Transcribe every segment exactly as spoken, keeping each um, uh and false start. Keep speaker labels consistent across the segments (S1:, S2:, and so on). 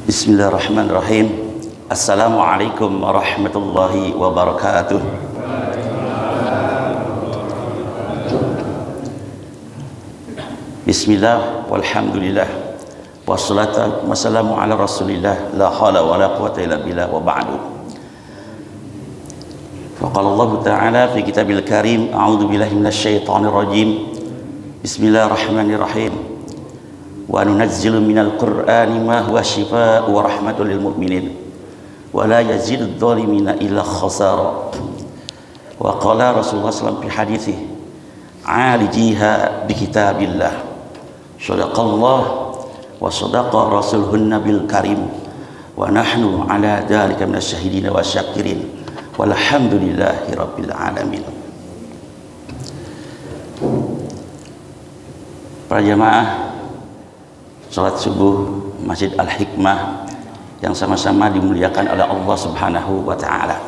S1: Bismillahirrahmanirrahim. Assalamualaikum warahmatullahi wabarakatuh. Bismillah walhamdulillah wassalatu wassalamu ala rasulillah la hawla wa la quwwata illa billah wa ba'du. Faqala Allah Ta'ala fi kitabil karim, a'udzu billahi minasy syaithanir rajim. Bismillahirrahmanirrahim. Wa nunazzilu minal qur'ani ma huwa shifaa'un wa rahmatun lil mu'minin wa la yazidudz zalimina illa khasara. Wa qala Rasulullah sallallahu alaihi wasallam fi haditsihi, "Alijiha bi kitabillah." Shadaqallah wa sadaqa rasuluhun nabil karim wa nahnu ala dzalika minasy syahidin wa syakirin walhamdulillahi rabbil alamin. Para jamaah salat subuh Masjid Al-Hikmah yang sama-sama dimuliakan oleh Allah Subhanahu wa Ta'ala.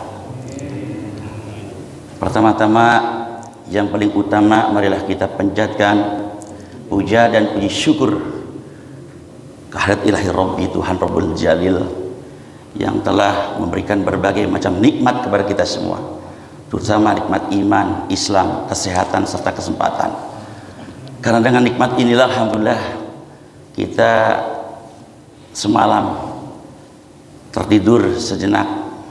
S1: Pertama-tama, yang paling utama, marilah kita panjatkan puja dan puji syukur kehadirat ilahi Rabbi, Tuhan Rabbul Jalil, yang telah memberikan berbagai macam nikmat kepada kita semua, terutama nikmat iman, Islam, kesehatan, serta kesempatan. Karena dengan nikmat inilah alhamdulillah kita semalam tertidur sejenak,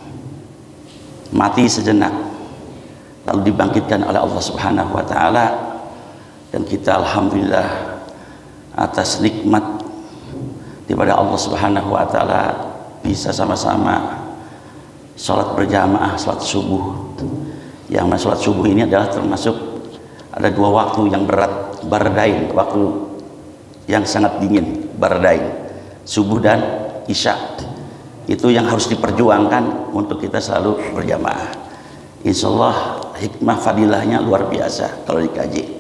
S1: mati sejenak, lalu dibangkitkan oleh Allah Subhanahu wa Ta'ala, dan kita alhamdulillah atas nikmat daripada Allah Subhanahu wa Ta'ala bisa sama-sama sholat berjamaah, sholat subuh. Yang mana sholat subuh ini adalah termasuk ada dua waktu yang berat, bardain, waktu yang sangat dingin, bardain, subuh dan isya. Itu yang harus diperjuangkan untuk kita selalu berjamaah. Insya Allah hikmah fadilahnya luar biasa kalau dikaji.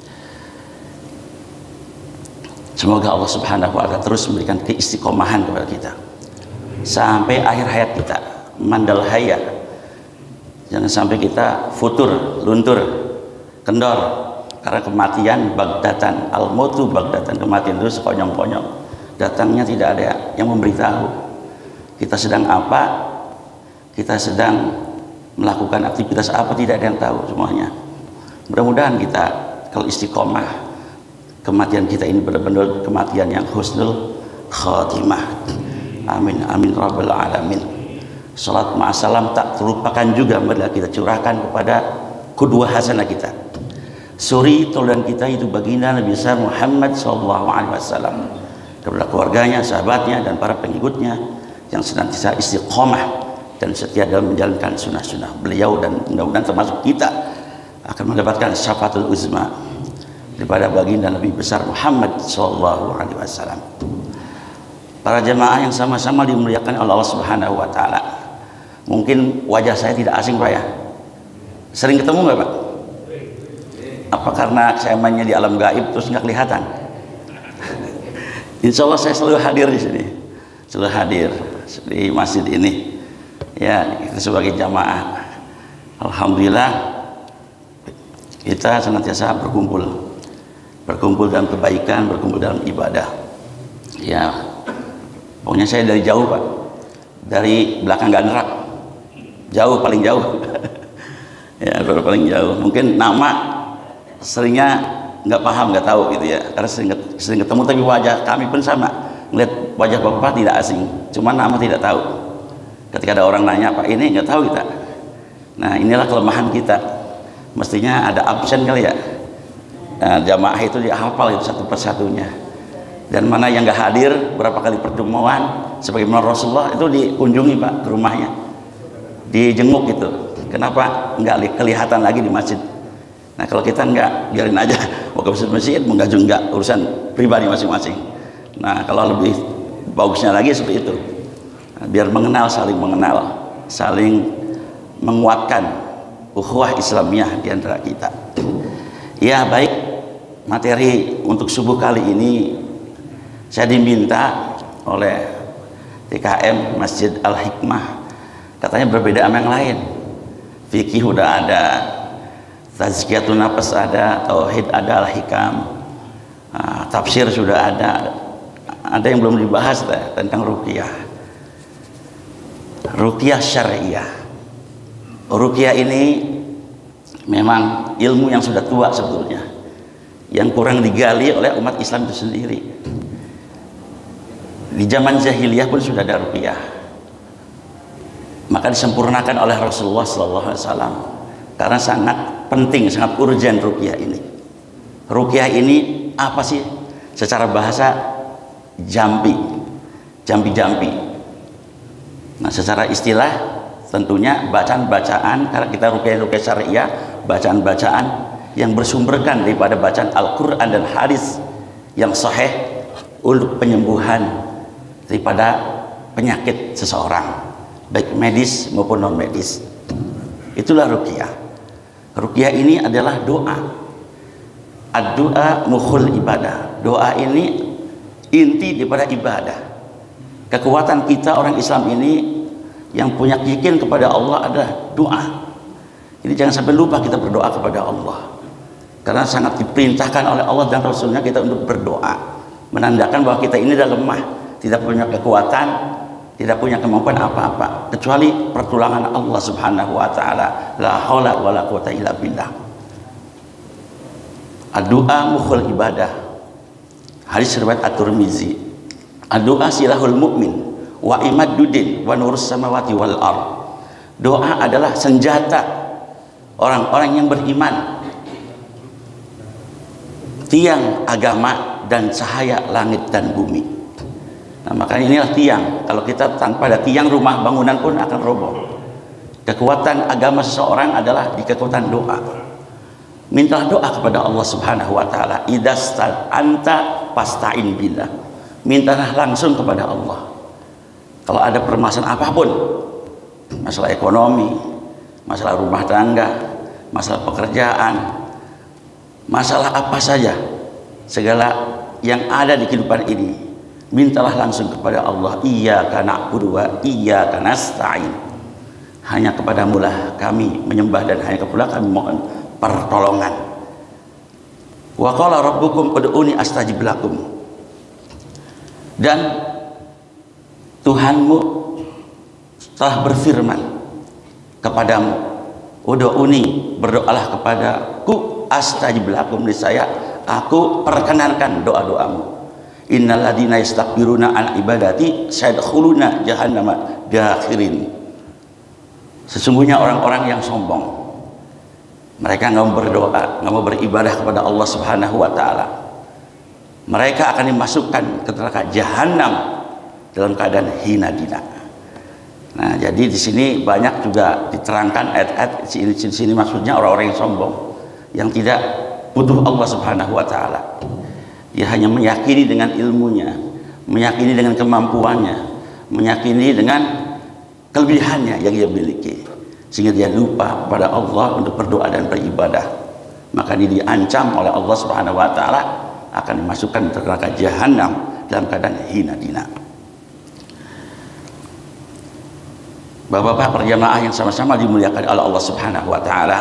S1: Semoga Allah Subhanahu wa Ta'ala terus memberikan keistiqomahan kepada kita sampai akhir hayat kita, mandal haya. Jangan sampai kita futur, luntur, kendor, karena kematian bagdatan, al-mautu bagdatan, kematian itu sekonyong-konyong, datangnya tidak ada yang memberitahu kita sedang apa, kita sedang melakukan aktivitas apa, tidak ada yang tahu semuanya. Mudah-mudahan kita kalau istiqomah, kematian kita ini benar-benar kematian yang husnul khatimah. Amin amin rabbal alamin. Salat ma'asalam tak terlupakan juga, marilah kita curahkan kepada kedua hasanah kita, suri teladan kita, itu baginda Nabi besar Muhammad sallallahu alaihi wasallam, kepada keluarganya, sahabatnya, dan para pengikutnya yang senantiasa istiqomah dan setia dalam menjalankan sunnah-sunnah beliau, dan mudah-mudahan termasuk kita akan mendapatkan syafaatul uzma daripada baginda Nabi besar Muhammad sallallahu alaihi wasallam. Para jemaah yang sama-sama dimuliakan oleh Allah Subhanahu wa Ta'ala, mungkin wajah saya tidak asing Pak ya, sering ketemu nggak Pak? Apa karena saya mainnya di alam gaib terus nggak kelihatan? Insya Allah saya selalu hadir di sini, selalu hadir di masjid ini. Ya, kita sebagai jamaah, alhamdulillah kita senantiasa berkumpul, berkumpul dalam kebaikan, berkumpul dalam ibadah. Ya, pokoknya saya dari jauh Pak, dari belakang Gandrak, jauh, paling jauh. Ya, paling jauh. Mungkin nama seringnya nggak paham, nggak tahu gitu ya, karena sering, sering ketemu, tapi wajah kami pun sama, ngeliat wajah bapak tidak asing, cuma nama tidak tahu. Ketika ada orang nanya, Pak ini, nggak tahu kita. Nah, inilah kelemahan kita, mestinya ada absen kali ya. Nah, jamaah itu dihafal itu satu persatunya, dan mana yang nggak hadir berapa kali pertemuan sebagaimana Rasulullah itu dikunjungi Pak ke rumahnya, dijenguk gitu. Kenapa nggak kelihatan lagi di masjid? Nah, kalau kita enggak, biarin aja, mau ke masjid, mau enggak juga, urusan pribadi masing-masing. Nah, kalau lebih bagusnya lagi seperti itu, nah, biar mengenal, saling mengenal, saling menguatkan ukhuwah Islamiyah di antara kita. Ya, baik, materi untuk subuh kali ini saya diminta oleh T K M Masjid Al-Hikmah, katanya berbeda sama yang lain. Fikih udah ada, tazkiyatun nafas ada, tauhid ada, al-hikam, uh, tafsir sudah ada, ada yang belum dibahas lah, tentang ruqyah. Ruqyah syariah. Ruqyah ini memang ilmu yang sudah tua sebetulnya, yang kurang digali oleh umat Islam itu sendiri. Di zaman jahiliyah pun sudah ada ruqyah, maka disempurnakan oleh Rasulullah shallallahu alaihi wasallam karena sangat penting, sangat urgent ruqyah ini. Ruqyah ini apa sih? Secara bahasa jampi, jampi-jampi. Nah, secara istilah tentunya bacaan-bacaan, karena kita ruqyah-ruqyah syariah, bacaan-bacaan yang bersumberkan daripada bacaan Al-Quran dan hadis yang sahih untuk penyembuhan daripada penyakit seseorang, baik medis maupun non medis. Itulah ruqyah. Ruqyah ini adalah doa. Ad-doa mukhul ibadah. Doa ini inti daripada ibadah. Kekuatan kita orang Islam ini yang punya yakin kepada Allah adalah doa. Jadi jangan sampai lupa kita berdoa kepada Allah, karena sangat diperintahkan oleh Allah dan Rasulnya kita untuk berdoa, menandakan bahwa kita ini adalah lemah, tidak punya kekuatan, tidak punya kemampuan apa-apa kecuali pertolongan Allah Subhanahu wa taala. La haula wala quwata illa billah. Ad-doa mukhul ibadah. Hadis riwayat At-Tirmizi. Ad-doa silahul mu'min wa imaduddin wa nurus samawati wal ard. Doa adalah senjata orang-orang yang beriman, tiang agama dan cahaya langit dan bumi. Nah, makanya inilah tiang. Kalau kita tanpa ada tiang, rumah bangunan pun akan roboh. Kekuatan agama seseorang adalah di kekuatan doa. Mintalah doa kepada Allah Subhanahu wa taala. Idza anta fasta'in billah. Mintalah langsung kepada Allah. Kalau ada permasalahan apapun, masalah ekonomi, masalah rumah tangga, masalah pekerjaan, masalah apa saja, segala yang ada di kehidupan ini, mintalah langsung kepada Allah. Iyyaka na'budu wa iyyaka nasta'in. Hanya kepadamu lah kami menyembah dan hanya kepadamu kami mohon pertolongan. Wa qala rabbukum ud'uni astajib lakum. Dan Tuhanmu telah berfirman kepadamu, ud'uni, berdoalah kepadaku, astajib lakum, niscaya aku perkenankan doa-doamu. Innal ladzina yastakbiruna an ibadati sayadkhuluna jahannama dakhirin. Sesungguhnya orang-orang yang sombong, mereka nggak mau berdoa, nggak mau beribadah kepada Allah Subhanahu wa taala, mereka akan dimasukkan ke neraka jahanam dalam keadaan hina dina. Nah, jadi di sini banyak juga diterangkan ayat-ayat di sini, sini maksudnya orang-orang yang sombong, yang tidak butuh Allah Subhanahu wa taala. Dia hanya meyakini dengan ilmunya, meyakini dengan kemampuannya, meyakini dengan kelebihannya yang dia miliki, sehingga dia lupa pada Allah untuk berdoa dan beribadah. Maka dia diancam oleh Allah Subhanahu wa taala akan dimasukkan ke neraka jahanam dalam keadaan hina dina. Bapak-bapak perjamaah yang sama-sama dimuliakan oleh Allah Subhanahu wa taala,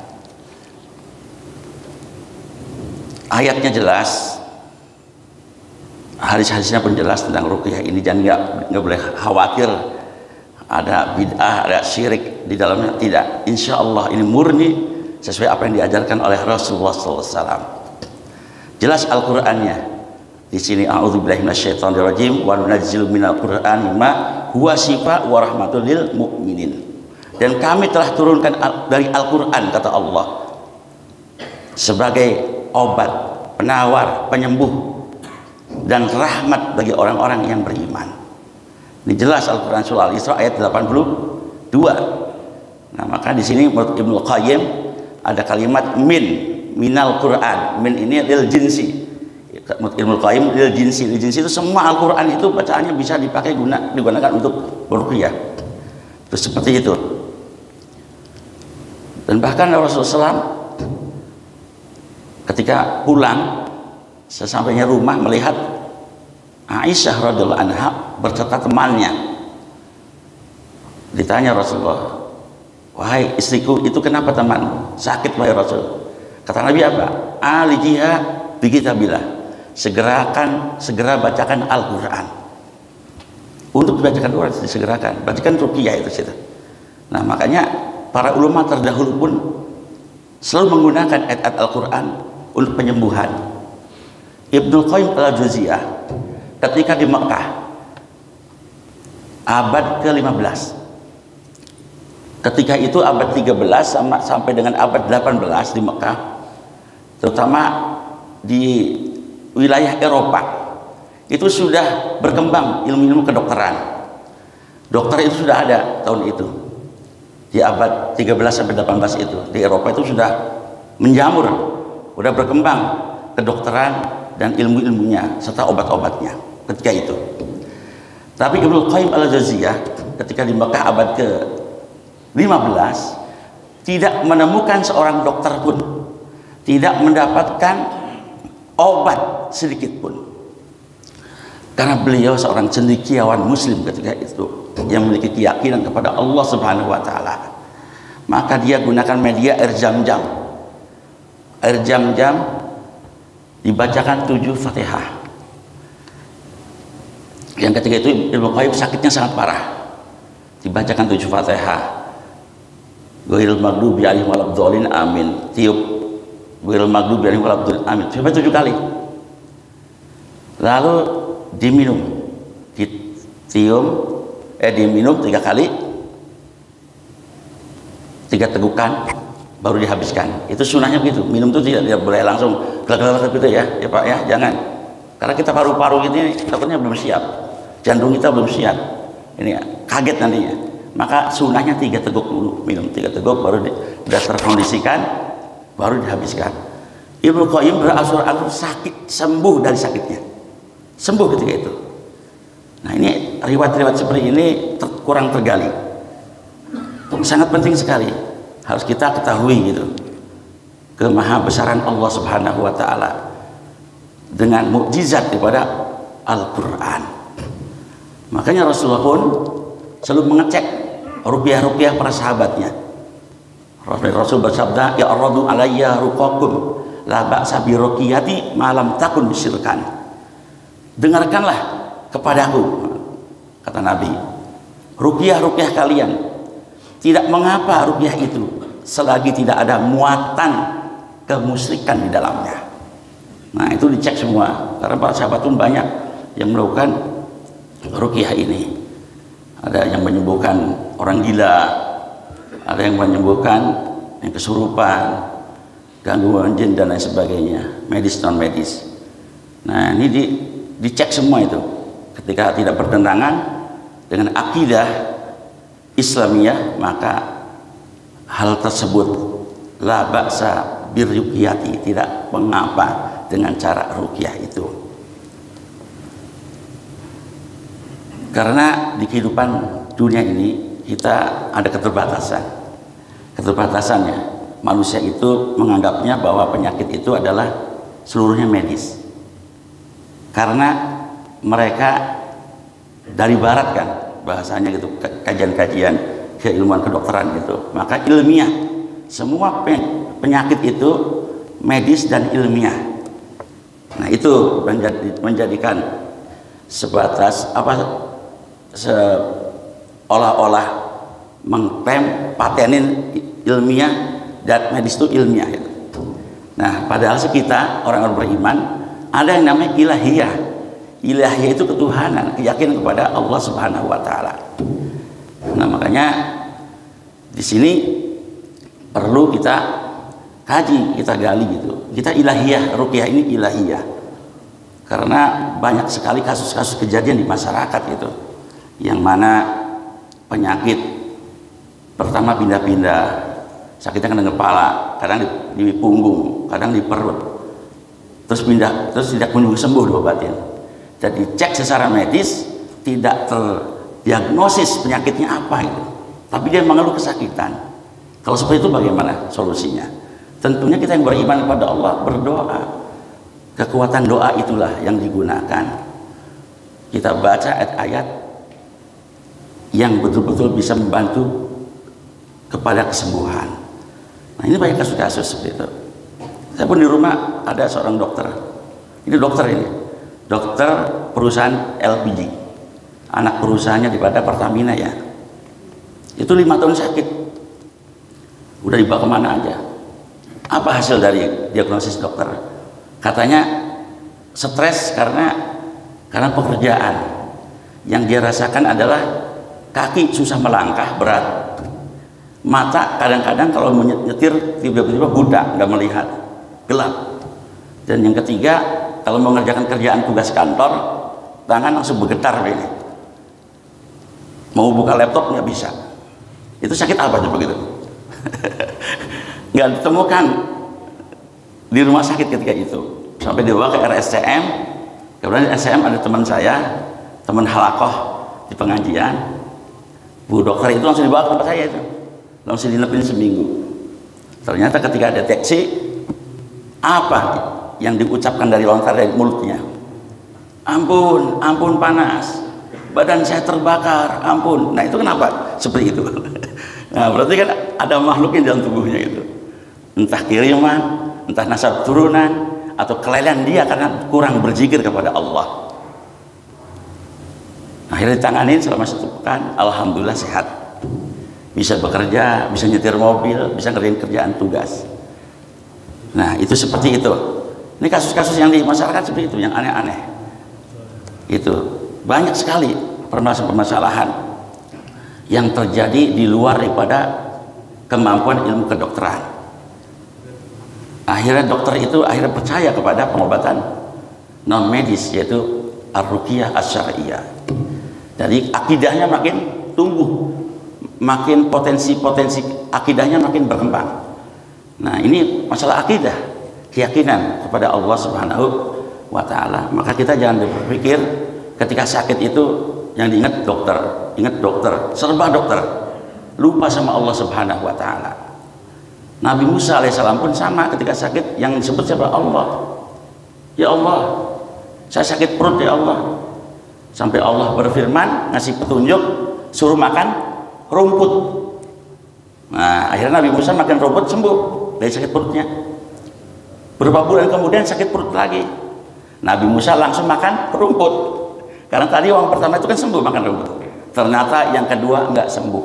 S1: ayatnya jelas, hadis-hadisnya pun jelas tentang ruqyah ini. Jangan nggak nggak boleh khawatir ada bid'ah, ada syirik di dalamnya. Tidak, insya Allah ini murni sesuai apa yang diajarkan oleh Rasulullah shallallahu alaihi wasallam. Jelas Al-Qur'annya. Di sini a'udzubillahi minasyaitonirrajim wa nunazzilu minal qur'ani ma huwa syifa wa rahmatul lil mu'minin. Dan kami telah turunkan dari Al-Qur'an, kata Allah, sebagai obat, penawar, penyembuh dan rahmat bagi orang-orang yang beriman. Ini jelas Al-Qur'an surah Al-Isra ayat delapan puluh dua. Nah, maka di sini menurut Ibnu Qayyim ada kalimat min, minal Qur'an. Min ini lil jinsi. Ilmu Qayyim lil jinsi, lil jinsi itu semua Al-Qur'an itu bacaannya bisa dipakai guna digunakan untuk ruqyah. Terus seperti itu. Dan bahkan Rasulullah shallallahu alaihi wasallam ketika pulang sesampainya rumah melihat Aisyah radhiyallahu anha berserta temannya. Ditanya Rasulullah, wahai istriku, itu kenapa temanmu sakit wahai Rasul? Kata Nabi apa? Alijiha bikitabillah. segerakan, segera bacakan Al-Quran. Untuk dibacakan Quran disegerakan, bacakan ruqyah itu situ. Nah makanya para ulama terdahulu pun selalu menggunakan ayat-ayat Al-Quran untuk penyembuhan. Ibnu Qayyim al-Jauziyah ketika di Mekah abad ke lima belas, ketika itu abad tiga belas sama, sampai dengan abad delapan belas di Mekah, terutama di wilayah Eropa, itu sudah berkembang ilmu-ilmu kedokteran. Dokter itu sudah ada tahun itu, di abad tiga belas sampai delapan belas itu di Eropa itu sudah menjamur, sudah berkembang kedokteran dan ilmu-ilmunya serta obat-obatnya ketika itu. Tapi Ibnu Qayyim al-Jauziyah ketika di Mekah abad ke lima belas tidak menemukan seorang dokter pun, tidak mendapatkan obat sedikit pun, karena beliau seorang cendekiawan muslim ketika itu yang memiliki keyakinan kepada Allah Subhanahu wa taala. Maka dia gunakan media air jam-jam. Air jam-jam dibacakan tujuh Fatihah. Yang ketika itu Ibnu Qayyim sakitnya sangat parah. Dibacakan tujuh Fatihah. Ghairil maghdubi alaihim waladdallin, amin. Tiup ghairil maghdubi alaihim waladdallin, amin. Sampai tujuh kali. Lalu diminum, ditium, eh diminum tiga kali, tiga tegukan, baru dihabiskan. Itu sunahnya begitu. Minum itu tidak, tidak boleh langsung gelak-gelak gitu ya, ya Pak ya, jangan. Karena kita paru-paru ini takutnya belum siap, jantung kita belum siap, ini ya, kaget nantinya. Maka sunahnya tiga teguk dulu, minum tiga teguk, baru di, sudah terkondisikan, baru dihabiskan. Ibnu Qayyim beransur-ansur sakit, sembuh dari sakitnya, sembuh ketika itu. Nah ini riwayat-riwayat seperti ini ter, kurang tergali, sangat penting sekali, harus kita ketahui gitu, kemahabesaran Allah Subhanahu wa taala dengan mukjizat daripada Al-Quran. Makanya Rasulullah pun selalu mengecek ruqyah-ruqyah para sahabatnya. Rasul bersabda, ya aradu alayya ruqakum la ba'sa bi ruqyati ma lam takun syirkan. Dengarkanlah kepadaku, kata Nabi, ruqyah-ruqyah kalian, tidak mengapa ruqyah itu selagi tidak ada muatan kemusyrikan di dalamnya. Nah itu dicek semua, karena para sahabat pun banyak yang melakukan ruqyah ini. Ada yang menyembuhkan orang gila, ada yang menyembuhkan yang kesurupan, gangguan jin dan lain sebagainya, medis non medis. Nah ini di, dicek semua itu. Ketika tidak bertentangan dengan akidah Islamiyah, maka hal tersebut la ba'sa birruqyati, tidak mengapa dengan cara ruqyah itu. Karena di kehidupan dunia ini kita ada keterbatasan. Keterbatasannya manusia itu menganggapnya bahwa penyakit itu adalah seluruhnya medis. Karena mereka dari barat kan bahasanya gitu, kajian-kajian keilmuan kedokteran gitu. Maka ilmiah, semua penyakit itu medis dan ilmiah. Nah itu menjadi, menjadikan sebatas apa, seolah-olah mengklaim patenin ilmiah dan medis itu ilmiah gitu. Nah padahal kita orang-orang beriman ada yang namanya ilahiyah. Ilahiyah itu ketuhanan, keyakinan kepada Allah Subhanahu wa taala. Nah makanya di sini perlu kita kaji, kita gali gitu. Kita ilahiyah, ruqyah ini ilahiyah. Karena banyak sekali kasus-kasus kejadian di masyarakat gitu, yang mana penyakit pertama pindah-pindah, sakitnya kena kepala, kadang di, di punggung, kadang di perut, terus pindah, terus tidak kunjung sembuh diobatin. Jadi cek secara medis tidak terdiagnosis penyakitnya apa itu, tapi dia mengeluh kesakitan. Kalau seperti itu bagaimana solusinya? Tentunya kita yang beriman kepada Allah berdoa. Kekuatan doa itulah yang digunakan. Kita baca ayat-ayat yang betul-betul bisa membantu kepada kesembuhan. Nah ini banyak kasus-kasus seperti itu. Saya pun di rumah ada seorang dokter Ini dokter ini, dokter perusahaan L P G, anak perusahaannya daripada Pertamina ya. Itu lima tahun sakit, udah dibawa kemana aja. Apa hasil dari diagnosis dokter? Katanya stres karena karena pekerjaan. Yang dia rasakan adalah kaki susah melangkah, berat. Mata kadang-kadang kalau menyetir tiba-tiba buta, nggak melihat, gelap. Dan yang ketiga, kalau mengerjakan kerjaan tugas kantor, tangan langsung bergetar begini. Mau buka laptop nggak bisa. Itu sakit apa coba gitu? Nggak ditemukan di rumah sakit ketika itu. Sampai dibawa ke R S C M. Kemudian R S C M ada teman saya, teman halakoh di pengajian. Bu dokter itu langsung dibawa ke tempat saya itu. Langsung dinepin seminggu. Ternyata ketika deteksi, apa yang diucapkan dari lontar dari mulutnya? Ampun, ampun panas, badan saya terbakar, ampun. Nah itu kenapa seperti itu? Nah berarti kan ada makhluk yang dalam tubuhnya itu, entah kiriman, entah nasab turunan, atau kelainan dia karena kurang berzikir kepada Allah. Akhirnya ditangani selama satu pekan, alhamdulillah sehat, bisa bekerja, bisa nyetir mobil, bisa ngerjain kerjaan tugas. Nah itu seperti itu. Ini kasus-kasus yang di masyarakat seperti itu, yang aneh-aneh. Itu banyak sekali permasalahan-permasalahan yang terjadi di luar daripada kemampuan ilmu kedokteran. Akhirnya dokter itu akhirnya percaya kepada pengobatan non medis, yaitu ar-ruqyah asy-syar'iyyah. Jadi akidahnya makin tumbuh, makin potensi-potensi akidahnya makin berkembang. Nah ini masalah akidah, keyakinan kepada Allah Subhanahu wa ta'ala. Maka kita jangan berpikir ketika sakit itu yang diingat dokter, ingat dokter, serba dokter, lupa sama Allah Subhanahu wa ta'ala. Nabi Musa alaihissalam pun sama, ketika sakit yang disebut siapa? Allah. Ya Allah, saya sakit perut ya Allah. Sampai Allah berfirman, ngasih petunjuk, suruh makan rumput. Nah akhirnya Nabi Musa makan rumput, sembuh dari sakit perutnya. Beberapa bulan kemudian sakit perut lagi, Nabi Musa langsung makan rumput. Karena tadi orang pertama itu kan sembuh makan rumput, ternyata yang kedua enggak sembuh.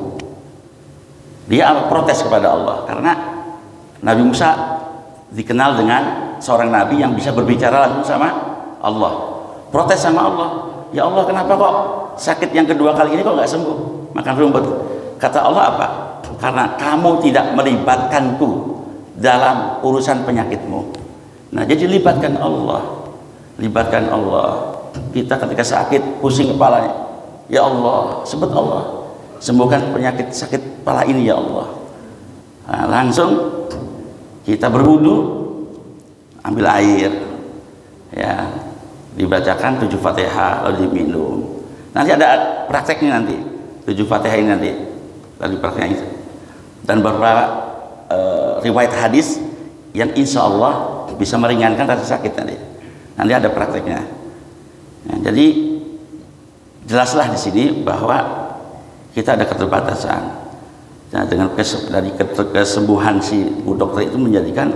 S1: Dia protes kepada Allah, karena Nabi Musa dikenal dengan seorang nabi yang bisa berbicara langsung sama Allah. Protes sama Allah, ya Allah kenapa kok sakit yang kedua kali ini kok nggak sembuh makan rumput? Kata Allah apa? Karena kamu tidak melibatkanku dalam urusan penyakitmu. Nah jadi libatkan Allah, libatkan Allah. Kita ketika sakit pusing kepalanya, ya Allah, sebut Allah, sembuhkan penyakit sakit kepala ini ya Allah. Nah, langsung kita berwudu, ambil air, ya, dibacakan tujuh Fatihah lalu diminum. Nanti ada prakteknya nanti, tujuh Fatihah ini nanti lalu prakteknya itu. Dan beberapa uh, riwayat hadis yang insya Allah bisa meringankan rasa sakit nanti. Nanti ada prakteknya. Nah, jadi jelaslah di sini bahwa kita ada keterbatasan. Nah, dengan kes, dari kesembuhan si bu dokter itu menjadikan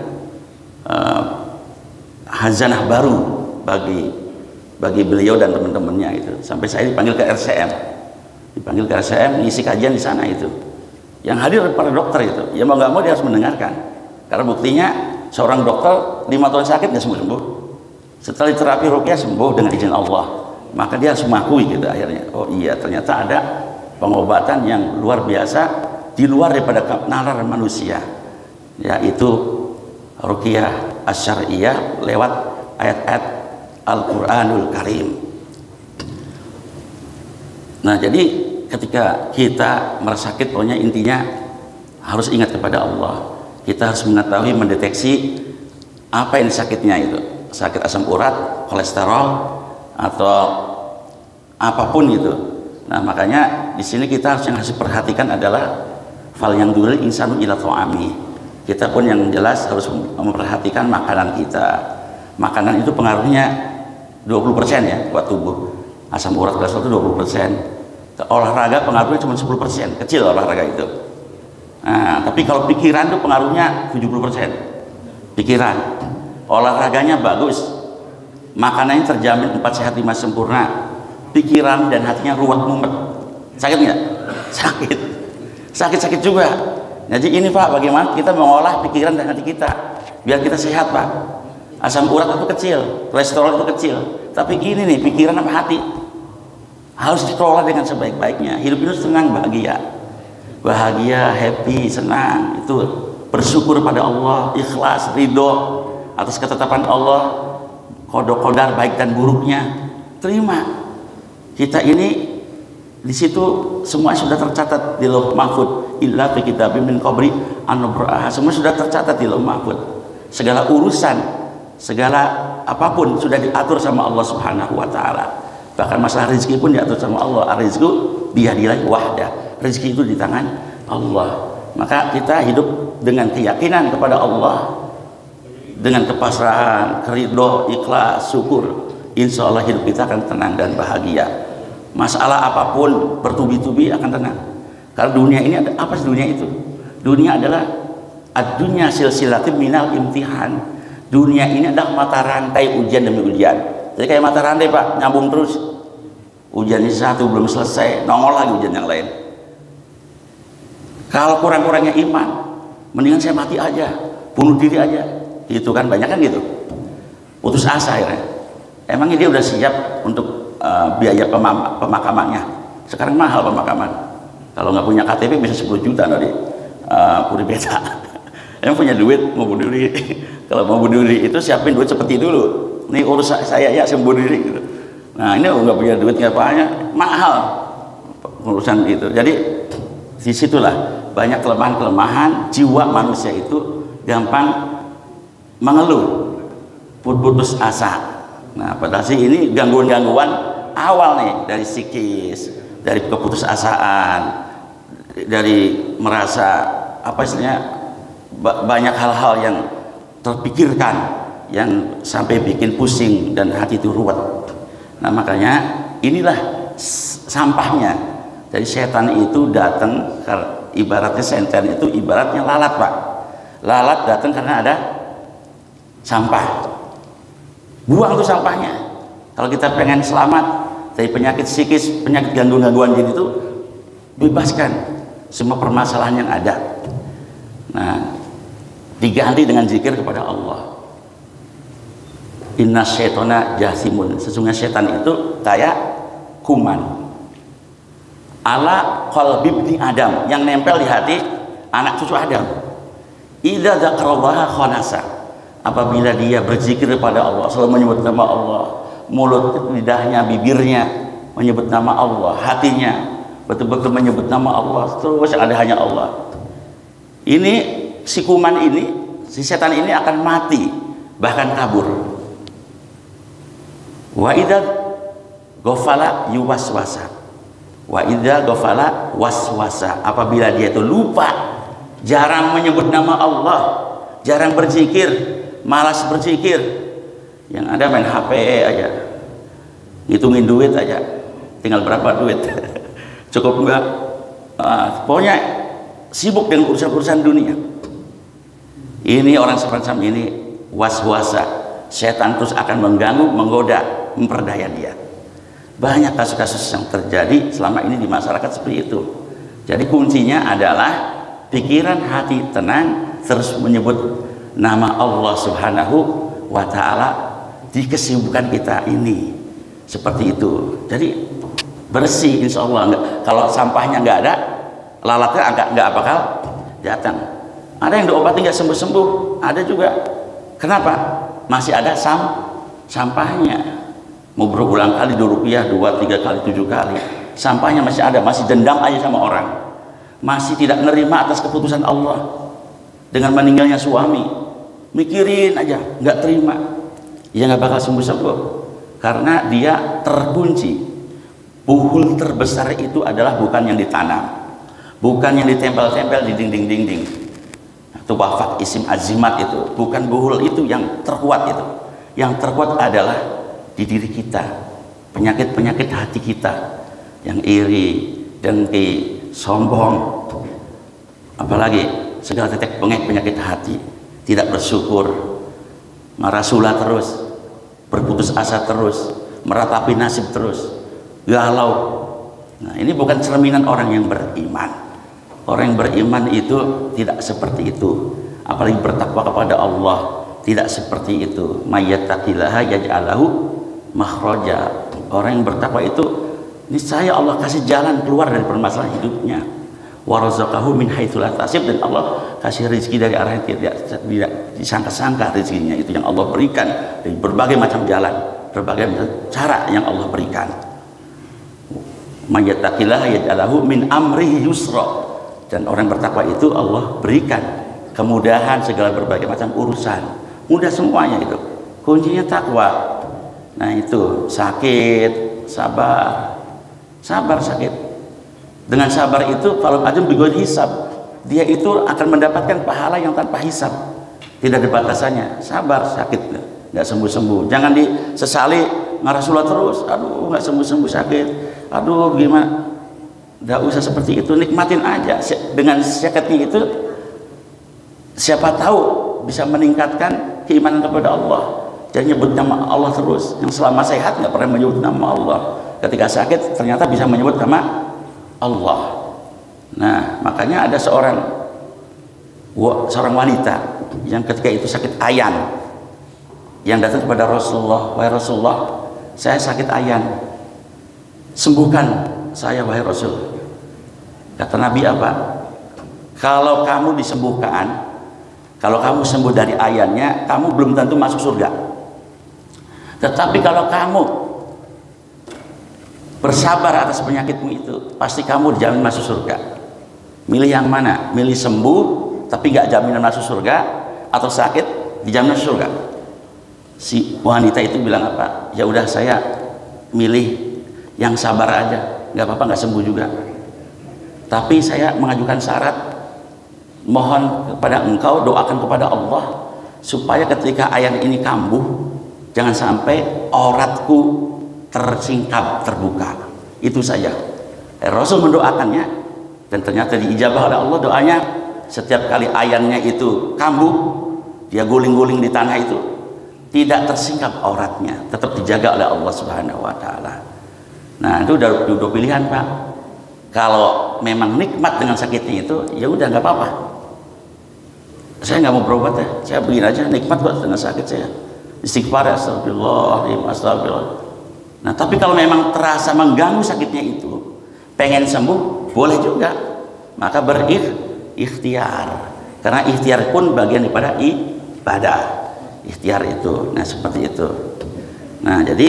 S1: uh, hazanah baru bagi bagi beliau dan teman-temannya itu. Sampai saya dipanggil ke R C M, dipanggil ke R C M ngisi kajian di sana itu. Yang hadir para dokter itu, ya mau nggak mau dia harus mendengarkan. Karena buktinya seorang dokter lima tahun sakit nggak sembuh-sembuh. Setelah terapi ruqyah sembuh dengan izin Allah, maka dia harus mengakui gitu akhirnya. Oh iya, ternyata ada pengobatan yang luar biasa di luar daripada nalar manusia, yaitu ruqyah asy-syar'iyyah lewat ayat-ayat Al-Qur'anul Karim. Nah jadi ketika kita merasa sakit, pokoknya intinya harus ingat kepada Allah. Kita harus mengetahui, mendeteksi apa yang sakitnya itu, sakit asam urat, kolesterol, atau apapun itu. Nah makanya di sini kita harus yang harus perhatikan adalah fal yang dulu insanu ila ta'ami. Kita pun yang jelas harus memperhatikan makanan kita. Makanan itu pengaruhnya dua puluh persen ya buat tubuh. Asam urat, kolesterol itu dua puluh persen. Olahraga pengaruhnya cuma sepuluh persen, kecil olahraga itu. Nah, tapi kalau pikiran itu pengaruhnya tujuh puluh persen. Pikiran, olahraganya bagus, makanannya terjamin empat sehat lima sempurna, pikiran dan hatinya ruwet mumet. Sakit nggak? Sakit. Sakit-sakit juga. Jadi ini Pak, bagaimana kita mengolah pikiran dan hati kita biar kita sehat Pak. Asam urat itu kecil, kolesterol itu kecil, tapi ini nih pikiran sama hati harus dikelola dengan sebaik-baiknya. Hidup itu senang, bahagia, bahagia, happy, senang, itu bersyukur pada Allah, ikhlas, ridho atas ketetapan Allah, qada-qadar baik dan buruknya, terima. Kita ini di situ semua sudah tercatat di Lauh Mahfud, illa fi kitabim min qabli an nabra'aha, semua sudah tercatat di Lauh Mahfud. Segala urusan, segala apapun sudah diatur sama Allah Subhanahu wa taala. Bahkan masalah rezeki pun diatur sama Allah. Ar-rizqu biyadillahi wahda. Rezeki itu di tangan Allah. Maka kita hidup dengan keyakinan kepada Allah, dengan kepasrahan, keridho, ikhlas, syukur. Insya Allah hidup kita akan tenang dan bahagia. Masalah apapun bertubi-tubi akan tenang. Karena dunia ini ada apa sih dunia itu? Dunia adalah ad-dunya silsilatin minal imtihan. Dunia ini adalah mata rantai ujian demi ujian. Jadi kayak mata rantai Pak, nyambung terus. Ujian ini satu belum selesai, nongol lagi ujian yang lain. Kalau kurang-kurangnya iman, mendingan saya mati aja, bunuh diri aja. Itu kan banyak kan gitu. Putus asa akhirnya. Emangnya dia udah siap untuk uh, biaya pemam pemakamannya? Sekarang mahal pemakaman. Kalau nggak punya K T P bisa sepuluh juta dari uh, Puri Beta. Emang punya duit mau bunuh diri? Kalau mau bunuh diri itu siapin duit seperti dulu. Nih urus saya ya, saya bunuh diri gitu. Nah ini nggak punya duit nggak apa-apa, mahal urusan itu. Jadi disitulah banyak kelemahan-kelemahan jiwa manusia itu, gampang mengeluh, putus asa. Nah padahal sih ini gangguan-gangguan awal nih, dari psikis, dari keputusasaan, dari merasa apa istilahnya banyak hal-hal yang terpikirkan yang sampai bikin pusing dan hati itu ruwet. Nah makanya inilah sampahnya. Jadi setan itu datang, ibaratnya setan itu ibaratnya lalat Pak. Lalat datang karena ada sampah. Buang tuh sampahnya. Kalau kita pengen selamat dari penyakit psikis, penyakit gangguan-gangguan jin itu, bebaskan semua permasalahan yang ada. Nah diganti dengan zikir kepada Allah. Inna syaitona jasimun, sesungguhnya setan itu kayak kuman ala qalbi ibni Adam, yang nempel di hati anak cucu Adam. Idza dzakarallaha khanasa, apabila dia berzikir kepada Allah, selalu menyebut nama Allah, mulut, lidahnya, bibirnya menyebut nama Allah, hatinya betul-betul menyebut nama Allah, terus ada hanya Allah. Ini si kuman ini, si setan ini akan mati, bahkan kabur. Wa idza ghafala yuwaswasa, wa idza ghafala waswasa, apabila dia itu lupa, jarang menyebut nama Allah, jarang berzikir, malas berzikir, yang ada main H P aja, ngitungin duit aja, tinggal berapa duit, cukup enggak, nah, pokoknya sibuk dengan urusan-urusan dunia. Ini orang semacam ini waswasa, setan terus akan mengganggu, menggoda, memperdaya dia. Banyak kasus-kasus yang terjadi selama ini di masyarakat seperti itu. Jadi kuncinya adalah pikiran hati tenang, terus menyebut nama Allah Subhanahu wa ta'ala di kesibukan kita ini, seperti itu. Jadi bersih insya Allah. Enggak, kalau sampahnya nggak ada, lalatnya agak nggak bakal datang. Ada yang diobati nggak sembuh-sembuh, ada juga. Kenapa? Masih ada sam sampahnya. Mau berulang kali dua rupiah, dua, tiga kali, tujuh kali, sampahnya masih ada, masih dendam aja sama orang, masih tidak menerima atas keputusan Allah dengan meninggalnya suami, mikirin aja, nggak terima, ya nggak bakal sembuh-sembuh, karena dia terkunci. Buhul terbesar itu adalah bukan yang ditanam, bukan yang ditempel-tempel di dinding-dinding, itu wafat isim azimat, itu bukan buhul itu yang terkuat. Itu yang terkuat adalah di diri kita, penyakit-penyakit hati kita yang iri, dengki, sombong, apalagi segala tetek bengek penyakit hati, tidak bersyukur, marah sula terus, berputus asa terus, meratapi nasib terus, galau. Nah, ini bukan cerminan orang yang beriman. Orang yang beriman itu tidak seperti itu. Apalagi bertakwa kepada Allah, tidak seperti itu. Mayyattaqillaha yaj'alahu makhraja. Orang yang bertakwa itu niscaya Allah kasih jalan keluar dari permasalahan hidupnya. Wa razaqahu min haitsu la tahtasib, dan Allah kasih rezeki dari arah yang tidak, tidak disangka-sangka. Rezekinya itu yang Allah berikan dari berbagai macam jalan, berbagai macam cara yang Allah berikan. Mayyattaqillaha yaj'alahu min amrihi yusra. Dan orang bertakwa itu Allah berikan kemudahan segala berbagai macam urusan. Mudah semuanya itu. Kuncinya takwa. Nah itu sakit, sabar, sabar sakit. Dengan sabar itu kalau ajam bigoy hisab, dia itu akan mendapatkan pahala yang tanpa hisab, tidak ada batasannya. Sabar sakit, nggak sembuh-sembuh. Jangan disesali ngarasullah terus. Aduh nggak sembuh-sembuh sakit. Aduh gimana? Nggak usah seperti itu. Nikmatin aja. Dengan sakitnya itu, siapa tahu bisa meningkatkan keimanan kepada Allah. Jadi nyebut nama Allah terus. Yang selama sehat nggak pernah menyebut nama Allah. Ketika sakit ternyata bisa menyebut nama Allah. Nah makanya ada seorang seorang wanita yang ketika itu sakit ayan, yang datang kepada Rasulullah, wahai Rasulullah, saya sakit ayan, sembuhkan saya wahai Rasul. Kata Nabi apa? Kalau kamu disembuhkan, kalau kamu sembuh dari ayannya, kamu belum tentu masuk surga. Tetapi kalau kamu bersabar atas penyakitmu itu, pasti kamu dijamin masuk surga. Milih yang mana? Milih sembuh tapi gak jaminan masuk surga, atau sakit dijamin masuk surga? Si wanita itu bilang apa? Ya udah saya milih yang sabar aja, nggak apa-apa nggak sembuh juga. Tapi saya mengajukan syarat, mohon kepada engkau, doakan kepada Allah supaya ketika ayan ini kambuh, jangan sampai auratku tersingkap, terbuka. Itu saja. eh, Rasul mendoakannya, dan ternyata diijabah oleh Allah doanya. Setiap kali ayannya itu kambuh, dia guling-guling di tanah itu, tidak tersingkap auratnya, tetap dijaga oleh Allah Subhanahu wa taala. Nah itu udah, udah pilihan Pak. Kalau memang nikmat dengan sakitnya itu, ya udah nggak apa-apa, saya nggak mau berobat ya, saya begini aja, nikmat kok dengan sakit saya, istighfar, astagfirullah, astagfirullah. Nah tapi kalau memang terasa mengganggu sakitnya itu, pengen sembuh, boleh juga, maka berikhtiar, karena ikhtiar pun bagian daripada ibadah, ikhtiar itu. Nah seperti itu. Nah jadi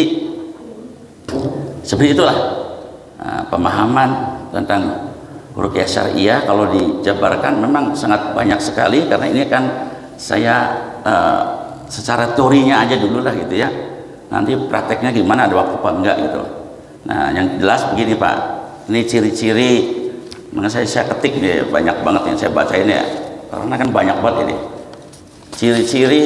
S1: seperti itulah nah, pemahaman tentang ruqyah syariah. Kalau dijabarkan memang sangat banyak sekali, karena ini kan saya uh, secara teorinya aja dulu lah gitu ya. Nanti prakteknya gimana, ada waktu apa enggak gitu. Nah yang jelas begini Pak, ini ciri-ciri, mana saya, saya ketik nih, banyak banget yang saya baca ini ya, karena kan banyak banget ini ciri-ciri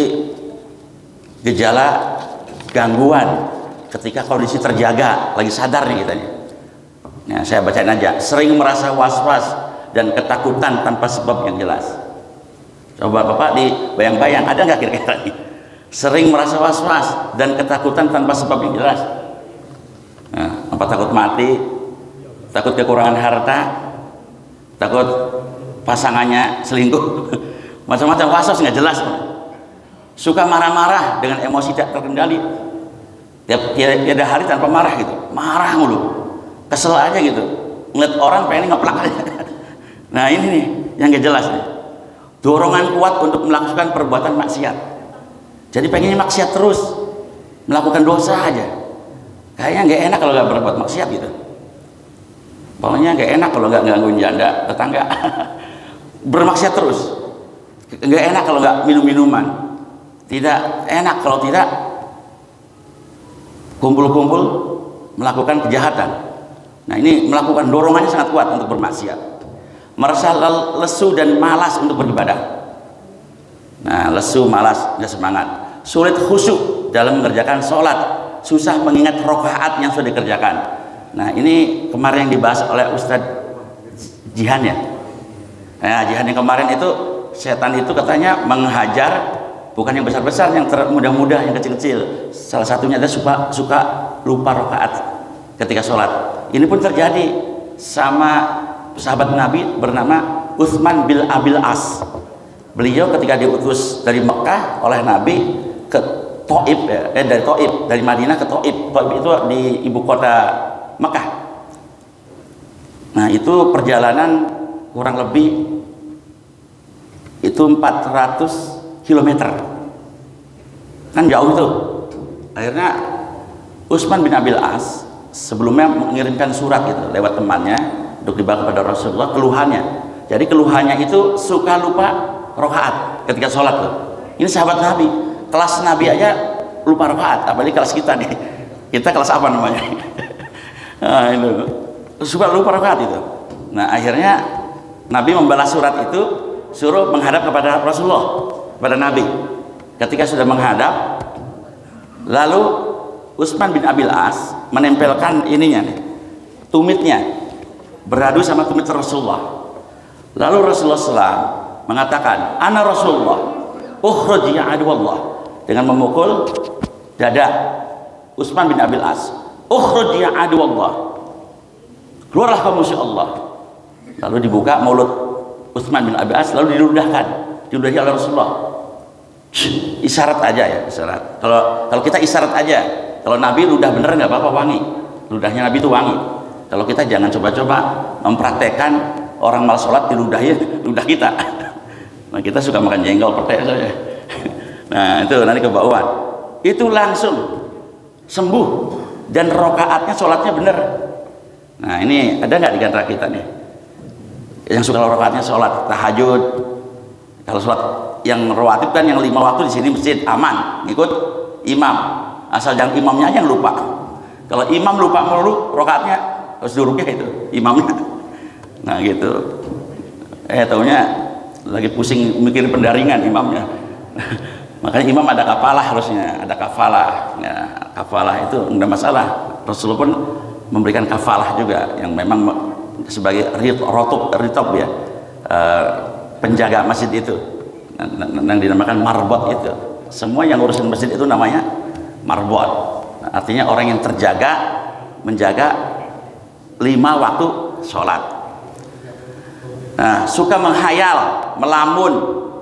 S1: gejala gangguan ketika kondisi terjaga, lagi sadar nih kita nih. Nah saya bacain aja. Sering merasa was-was dan ketakutan tanpa sebab yang jelas. Coba Bapak dibayang-bayang, ada nggak kira-kira nih? Sering merasa was-was dan ketakutan tanpa sebab yang jelas. Nah, apa takut mati, takut kekurangan harta, takut pasangannya selingkuh, macam-macam was-was nggak jelas. Suka marah-marah dengan emosi tidak terkendali, tiap tiada hari tanpa marah gitu, marah mulu, kesel aja gitu, ngeliat orang pengen ngeplak aja. Nah ini nih yang nggak jelas nih, dorongan kuat untuk melakukan perbuatan maksiat. Jadi pengennya maksiat terus, melakukan dosa aja. Kayaknya nggak enak kalau nggak berbuat maksiat gitu. Pokoknya nggak enak kalau nggak gangguin janda tetangga. Bermaksiat terus. Nggak enak kalau nggak minum-minuman. Tidak enak kalau tidak kumpul-kumpul melakukan kejahatan. Nah ini melakukan, dorongannya sangat kuat untuk bermaksiat. Merasa lesu dan malas untuk beribadah. Nah lesu, malas, nggak semangat. Sulit khusyuk dalam mengerjakan sholat, susah mengingat rokaat yang sudah dikerjakan. Nah ini kemarin yang dibahas oleh Ustadz Jihan ya. Nah Jihan yang kemarin itu, setan itu katanya menghajar bukan yang besar-besar, yang mudah-mudah, yang kecil-kecil. Salah satunya adalah suka, suka lupa rakaat ketika sholat. Ini pun terjadi sama sahabat Nabi bernama Utsman bin Abil As. Beliau ketika diutus dari Mekah oleh Nabi ke Thaif, ya, eh dari Thaif, dari Madinah ke Thaif. Thaif itu di ibu kota Mekah. Nah, itu perjalanan kurang lebih itu empat ratus kilometer. Kan jauh itu. Akhirnya Utsman bin Abil As sebelumnya mengirimkan surat gitu lewat temannya untuk dibawa kepada Rasulullah keluhannya. Jadi keluhannya itu suka lupa rakaat ketika sholat tuh. Ini sahabat Nabi, kelas Nabi aja lupa rakaat, apalagi kelas kita nih. Kita kelas apa namanya? Nah, itu suka lupa rakaat itu. Nah, akhirnya Nabi membalas surat itu, suruh menghadap kepada Rasulullah, kepada Nabi. Ketika sudah menghadap, lalu Utsman bin Abil As menempelkan ininya nih, tumitnya, beradu sama tumit Rasulullah. Lalu Rasulullah shallallahu alaihi wasallam mengatakan, "Ana Rasulullah, ukhruj ya aduwallah," dengan memukul dada Utsman bin Abil As. "Ukhruj ya aduwallah," keluarlah kamu musuh Allah. Lalu dibuka mulut Utsman bin Abil As, lalu diludahkan, diludahi oleh Rasulullah. Isyarat aja ya, isyarat. Kalau kalau kita isyarat aja, kalau Nabi ludah bener nggak apa-apa, wangi. Ludahnya Nabi itu wangi. Kalau kita jangan coba-coba mempraktekkan orang malas sholat diludahi ludah kita. Nah, kita suka makan jengkol petai saja. Nah, itu nanti kebauan. Itu langsung sembuh dan rokaatnya sholatnya bener. Nah, ini ada nggak di antara kita nih yang suka rokaatnya sholat tahajud? Kalau sholat yang rawatib kan yang lima waktu di sini masjid aman, ngikut imam. Asal jangan imamnya aja yang lupa. Kalau imam lupa melulu rokaatnya harus duruknya itu imamnya. Nah gitu. Eh taunya lagi pusing mikirin pendaringan imamnya. Makanya imam ada kafalah harusnya, ada kafalah. Ya, kafalah itu enggak masalah. Rasulullah pun memberikan kafalah juga yang memang sebagai rotop, ritop ya, uh, penjaga masjid itu, yang dinamakan marbot itu. Semua yang ngurusin masjid itu namanya marbot. Nah, artinya orang yang terjaga, menjaga lima waktu sholat. Nah, suka menghayal, melamun,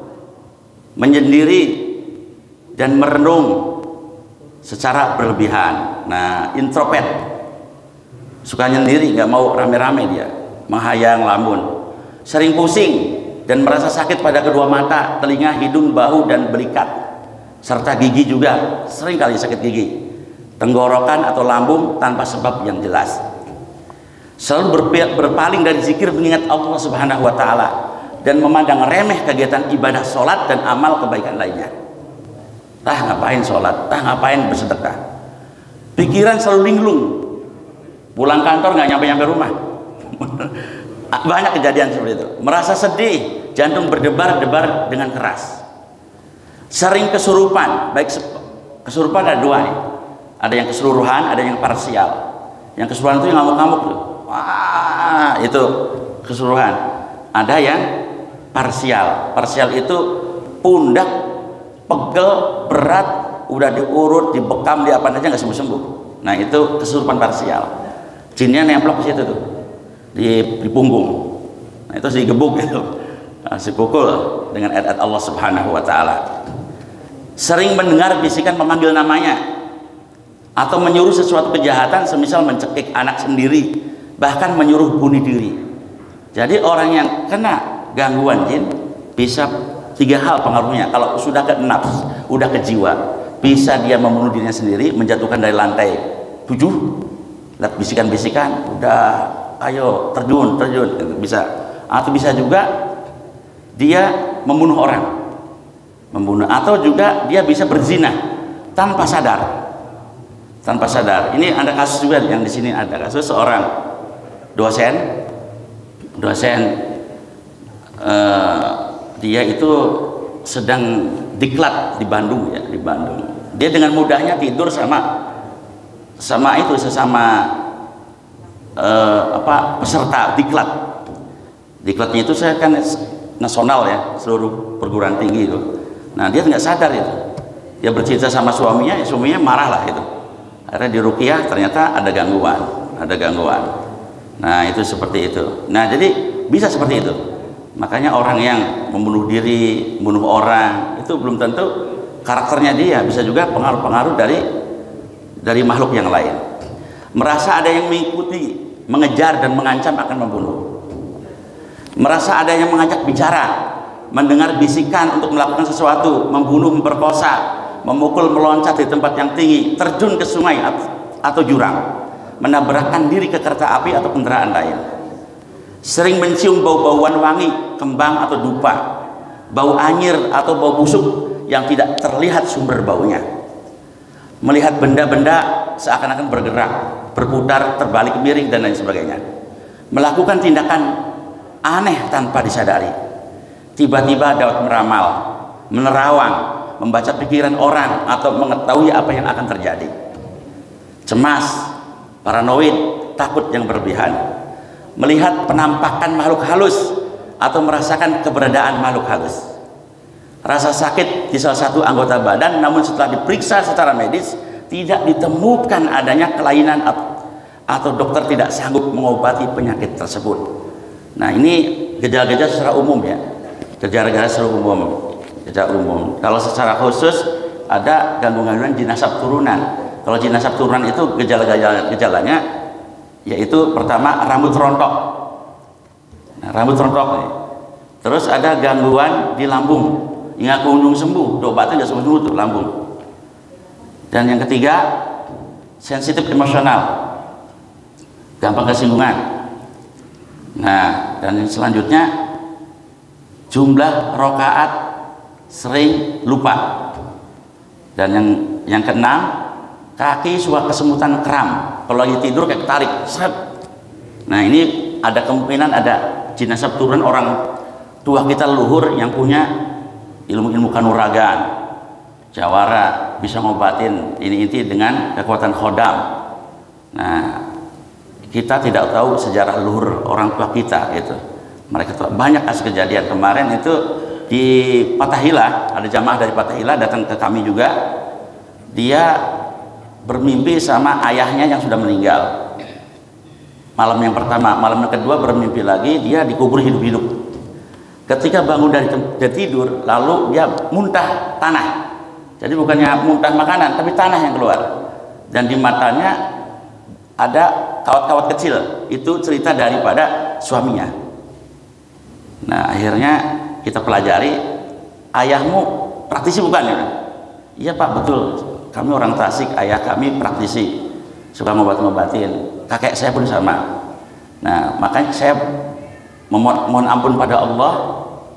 S1: menyendiri dan merenung secara berlebihan. Nah, introvert, suka nyendiri, nggak mau rame-rame dia, menghayal, lamun, sering pusing dan merasa sakit pada kedua mata, telinga, hidung, bahu dan belikat, serta gigi juga, sering kali sakit gigi, tenggorokan atau lambung tanpa sebab yang jelas. Selalu berpaling dari zikir mengingat Allah Subhanahu wa Ta'ala dan memandang remeh kegiatan ibadah sholat dan amal kebaikan lainnya. Tah ngapain sholat, tah ngapain bersedekah. Pikiran selalu linglung, pulang kantor nggak nyampe-nyampe rumah. Banyak kejadian seperti itu. Merasa sedih, jantung berdebar-debar dengan keras. Sering kesurupan, baik kesurupan ada dua nih. Ada yang keseluruhan, ada yang parsial. Yang keseluruhan itu yang ngamuk-ngamuk tuh. Wah, itu keseluruhan. Ada yang parsial. Parsial itu pundak pegel, berat, udah diurut, dibekam, di apa aja nggak sembuh-sembuh. Nah, itu kesurupan parsial. Jinnya nemplok ke situ tuh, di, di punggung. Nah, itu digebuk gitu. Nah, dipukul dengan ayat Allah Subhanahu wa Ta'ala. Sering mendengar bisikan memanggil namanya atau menyuruh sesuatu kejahatan, semisal mencekik anak sendiri, bahkan menyuruh bunuh diri. Jadi orang yang kena gangguan jin bisa tiga hal pengaruhnya. Kalau sudah ke nafs, udah ke jiwa, bisa dia membunuh dirinya sendiri, menjatuhkan dari lantai tujuh, lihat bisikan-bisikan, udah ayo terjun, terjun, bisa. Atau bisa juga dia membunuh orang, membunuh, atau juga dia bisa berzina tanpa sadar, tanpa sadar. Ini ada kasus juga yang di sini ada kasus seorang dosen dosen uh, dia itu sedang diklat di Bandung ya, di Bandung. Dia dengan mudahnya tidur sama sama itu sesama uh, apa peserta diklat. Diklatnya itu saya kan nasional ya, seluruh perguruan tinggi itu. Nah dia nggak sadar itu, dia bercerita sama suaminya, ya suaminya marah lah itu. Akhirnya di ruqyah ternyata ada gangguan, ada gangguan. Nah itu seperti itu. Nah jadi bisa seperti itu. Makanya orang yang membunuh diri, membunuh orang itu belum tentu karakternya dia, bisa juga pengaruh-pengaruh dari dari makhluk yang lain. Merasa ada yang mengikuti, mengejar dan mengancam akan membunuh. Merasa ada yang mengajak bicara, mendengar bisikan untuk melakukan sesuatu, membunuh, memperkosa, memukul, meloncat di tempat yang tinggi, terjun ke sungai atau jurang, menabrakkan diri ke kereta api atau kendaraan lain. Sering mencium bau-bauan wangi, kembang atau dupa, bau anyir atau bau busuk yang tidak terlihat sumber baunya. Melihat benda-benda seakan-akan bergerak, berputar, terbalik, miring dan lain sebagainya. Melakukan tindakan aneh tanpa disadari. Tiba-tiba dapat meramal, menerawang, membaca pikiran orang atau mengetahui apa yang akan terjadi. Cemas, paranoid, takut yang berlebihan. Melihat penampakan makhluk halus atau merasakan keberadaan makhluk halus. Rasa sakit di salah satu anggota badan, namun setelah diperiksa secara medis tidak ditemukan adanya kelainan atau dokter tidak sanggup mengobati penyakit tersebut. Nah ini gejala-gejala secara umum ya, gejala-gejala secara umum, gejala umum. Kalau secara khusus ada gangguan-gangguan jinasab turunan. Kalau jinasab turunan itu gejala-gejala gejalanya yaitu pertama rambut rontok. Nah, rambut rontok nih. Terus ada gangguan di lambung, nggak kunjung sembuh, obatnya nggak sembuh tuh lambung. Dan yang ketiga sensitif emosional, gampang kesinggungan. Nah, dan yang selanjutnya jumlah rokaat sering lupa. Dan yang yang keenam, kaki suka kesemutan kram. Kalau lagi tidur kayak tarik, set. Nah ini ada kemungkinan ada jinasab turunan orang tua kita leluhur yang punya ilmu-ilmu kanuragan, jawara, bisa ngobatin ini inti dengan kekuatan khodam. Nah kita tidak tahu sejarah leluhur orang tua kita gitu. Mereka tuh banyak kasus kejadian. Kemarin itu di Fatahillah, ada jamaah dari Fatahillah datang ke kami juga. Dia bermimpi sama ayahnya yang sudah meninggal. Malam yang pertama, malam yang kedua bermimpi lagi dia dikubur hidup-hidup. Ketika bangun dari, dari tidur, lalu dia muntah tanah. Jadi bukannya muntah makanan, tapi tanah yang keluar. Dan di matanya ada kawat-kawat kecil. Itu cerita daripada suaminya. Nah akhirnya kita pelajari, ayahmu praktisi bukan ya? Iya pak, betul. Kami orang Tasik, ayah kami praktisi, suka ngobat-ngobatin. Kakek saya pun sama. Nah makanya saya memohon, mohon ampun pada Allah,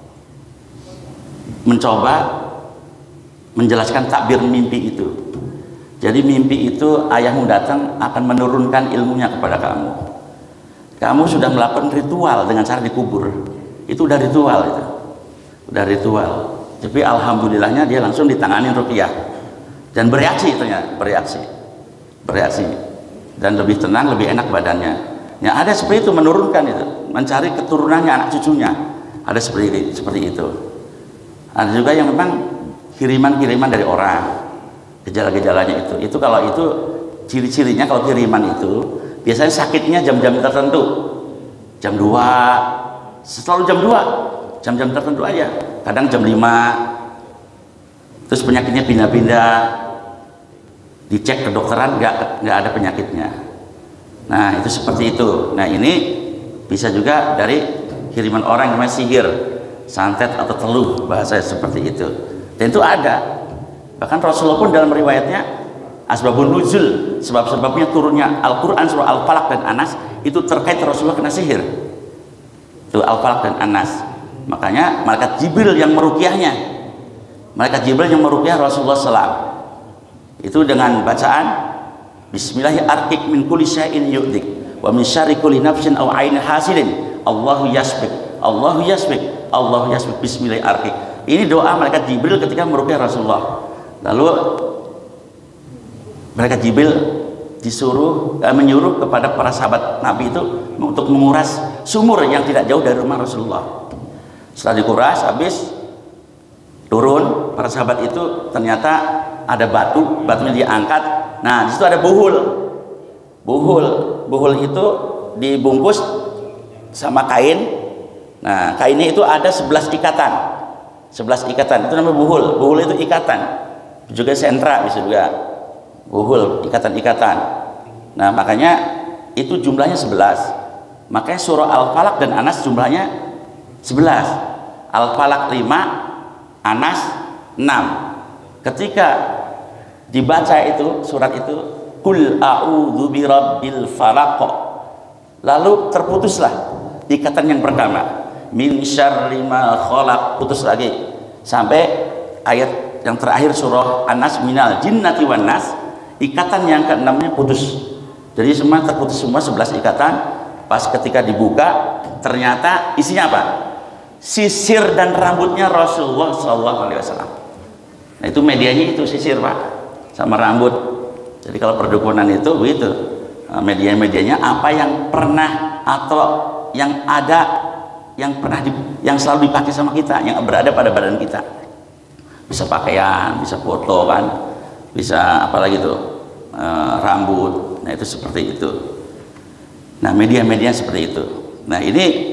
S1: mencoba menjelaskan takbir mimpi itu. Jadi mimpi itu ayahmu datang akan menurunkan ilmunya kepada kamu. Kamu sudah melakukan ritual dengan cara dikubur. Itu udah ritual itu. Udah ritual. Tapi alhamdulillahnya dia langsung ditangani ruqyah. Dan bereaksi ternyata, bereaksi. Bereaksi. Dan lebih tenang, lebih enak badannya. Ya ada seperti itu, menurunkan itu, mencari keturunannya, anak cucunya. Ada seperti seperti itu. Ada juga yang memang kiriman-kiriman dari orang. Gejala-gejalanya itu. Itu kalau itu ciri-cirinya kalau kiriman itu biasanya sakitnya jam-jam tertentu. Jam dua, selalu jam dua. Jam-jam tertentu aja. Kadang jam lima. Terus penyakitnya pindah-pindah. Dicek kedokteran nggak nggak ada penyakitnya. Nah itu seperti itu. Nah ini bisa juga dari kiriman orang yang namanya sihir, santet atau teluh, bahasa seperti itu. Dan itu ada. Bahkan Rasulullah pun dalam riwayatnya asbabun nuzul, sebab-sebabnya turunnya Al-Quran surah Al-Falaq dan Anas itu terkait Rasulullah kena sihir. Itu Al-Falaq dan Anas. Makanya malaikat Jibril yang meruqyahnya, malaikat Jibril yang meruqyah Rasulullah shallallahu alaihi wasallam itu dengan bacaan Bismillahirrahmanirrahim min kulli syai'in yu'dik wa min syarri kulli nafsin aw 'ainin hasidin Allahu yasbik Allahu yasbik Allahu yasbik Bismillahirrahmanirrahim. Ini doa malaikat Jibril ketika meruqyah Rasulullah. Lalu malaikat Jibril disuruh eh, menyuruh kepada para sahabat Nabi itu untuk menguras sumur yang tidak jauh dari rumah Rasulullah. Setelah dikuras habis turun, para sahabat itu ternyata ada batu, batunya diangkat. Nah, di situ ada buhul. Buhul, buhul itu dibungkus sama kain. Nah, kainnya itu ada sebelas ikatan. sebelas ikatan, itu namanya buhul. Buhul itu ikatan. Juga sentra bisa juga. Buhul, ikatan-ikatan. Nah, makanya itu jumlahnya sebelas. Makanya surah Al-Falaq dan Anas jumlahnya sebelas. Al-Falaq lima, Anas enam. Ketika dibaca itu surat itu, Qul a'udzu birabbil falaq, lalu terputuslah ikatan yang pertama, min syarri ma khalaq, putus lagi sampai ayat yang terakhir surah An-Nas, minal jinnati wan nas, ikatan yang keenamnya putus. Jadi semua terputus, semua sebelas ikatan. Pas ketika dibuka ternyata isinya apa? Sisir dan rambutnya Rasulullah shallallahu alaihi wasallam. Nah, itu medianya itu sisir, Pak, sama rambut. Jadi kalau perdukunan itu begitu, media-medianya apa yang pernah atau yang ada, yang pernah di, yang selalu dipakai sama kita, yang berada pada badan kita. Bisa pakaian, bisa foto kan, bisa apalagi tuh e, rambut. Nah, itu seperti itu. Nah, media-media seperti itu. Nah, ini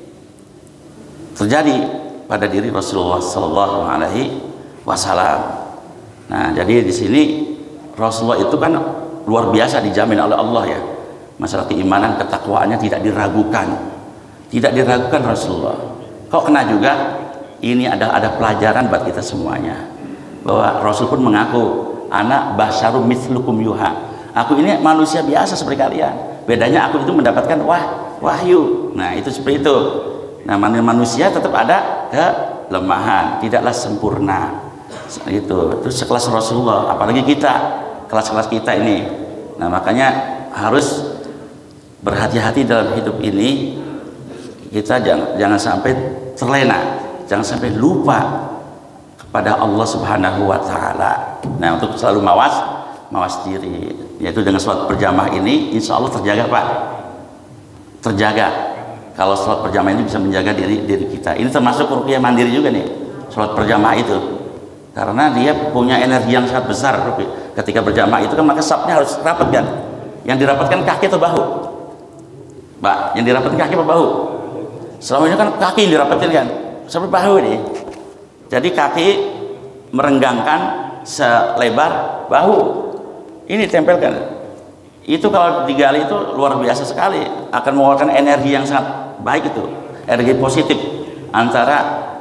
S1: terjadi pada diri Rasulullah Sallallahu Alaihi Wasallam. Nah, jadi di sini Rasulullah itu kan luar biasa dijamin oleh Allah ya. Masalah keimanan, ketakwaannya tidak diragukan, tidak diragukan Rasulullah. Kok kena juga? Ini ada ada pelajaran buat kita semuanya. Bahwa Rasul pun mengaku, anak basyarum mithlukum yuha. Aku ini manusia biasa seperti kalian. Bedanya aku itu mendapatkan wah wahyu. Nah, itu seperti itu. Nah, manusia tetap ada kelemahan, tidaklah sempurna. Itu itu sekelas Rasulullah, apalagi kita, kelas-kelas kita ini. Nah, makanya harus berhati-hati dalam hidup ini. Kita jangan jangan sampai terlena, jangan sampai lupa kepada Allah Subhanahu wa taala. Nah, untuk selalu mawas mawas diri, yaitu dengan sholat berjamaah ini insya Allah terjaga, Pak, terjaga. Kalau sholat berjamaah ini bisa menjaga diri diri kita. Ini termasuk ruqyah mandiri juga nih, sholat berjamaah itu, karena dia punya energi yang sangat besar. Ketika berjamaah itu kan maka safnya harus rapat kan, yang dirapatkan kaki atau bahu, Pak? Yang dirapatkan kaki atau bahu? Selama ini kan kaki yang dirapatkan kan, sampai bahu nih. Jadi kaki merenggangkan selebar bahu. Ini tempelkan. Itu kalau digali itu luar biasa sekali, akan mengeluarkan energi yang sangat baik, itu energi positif antara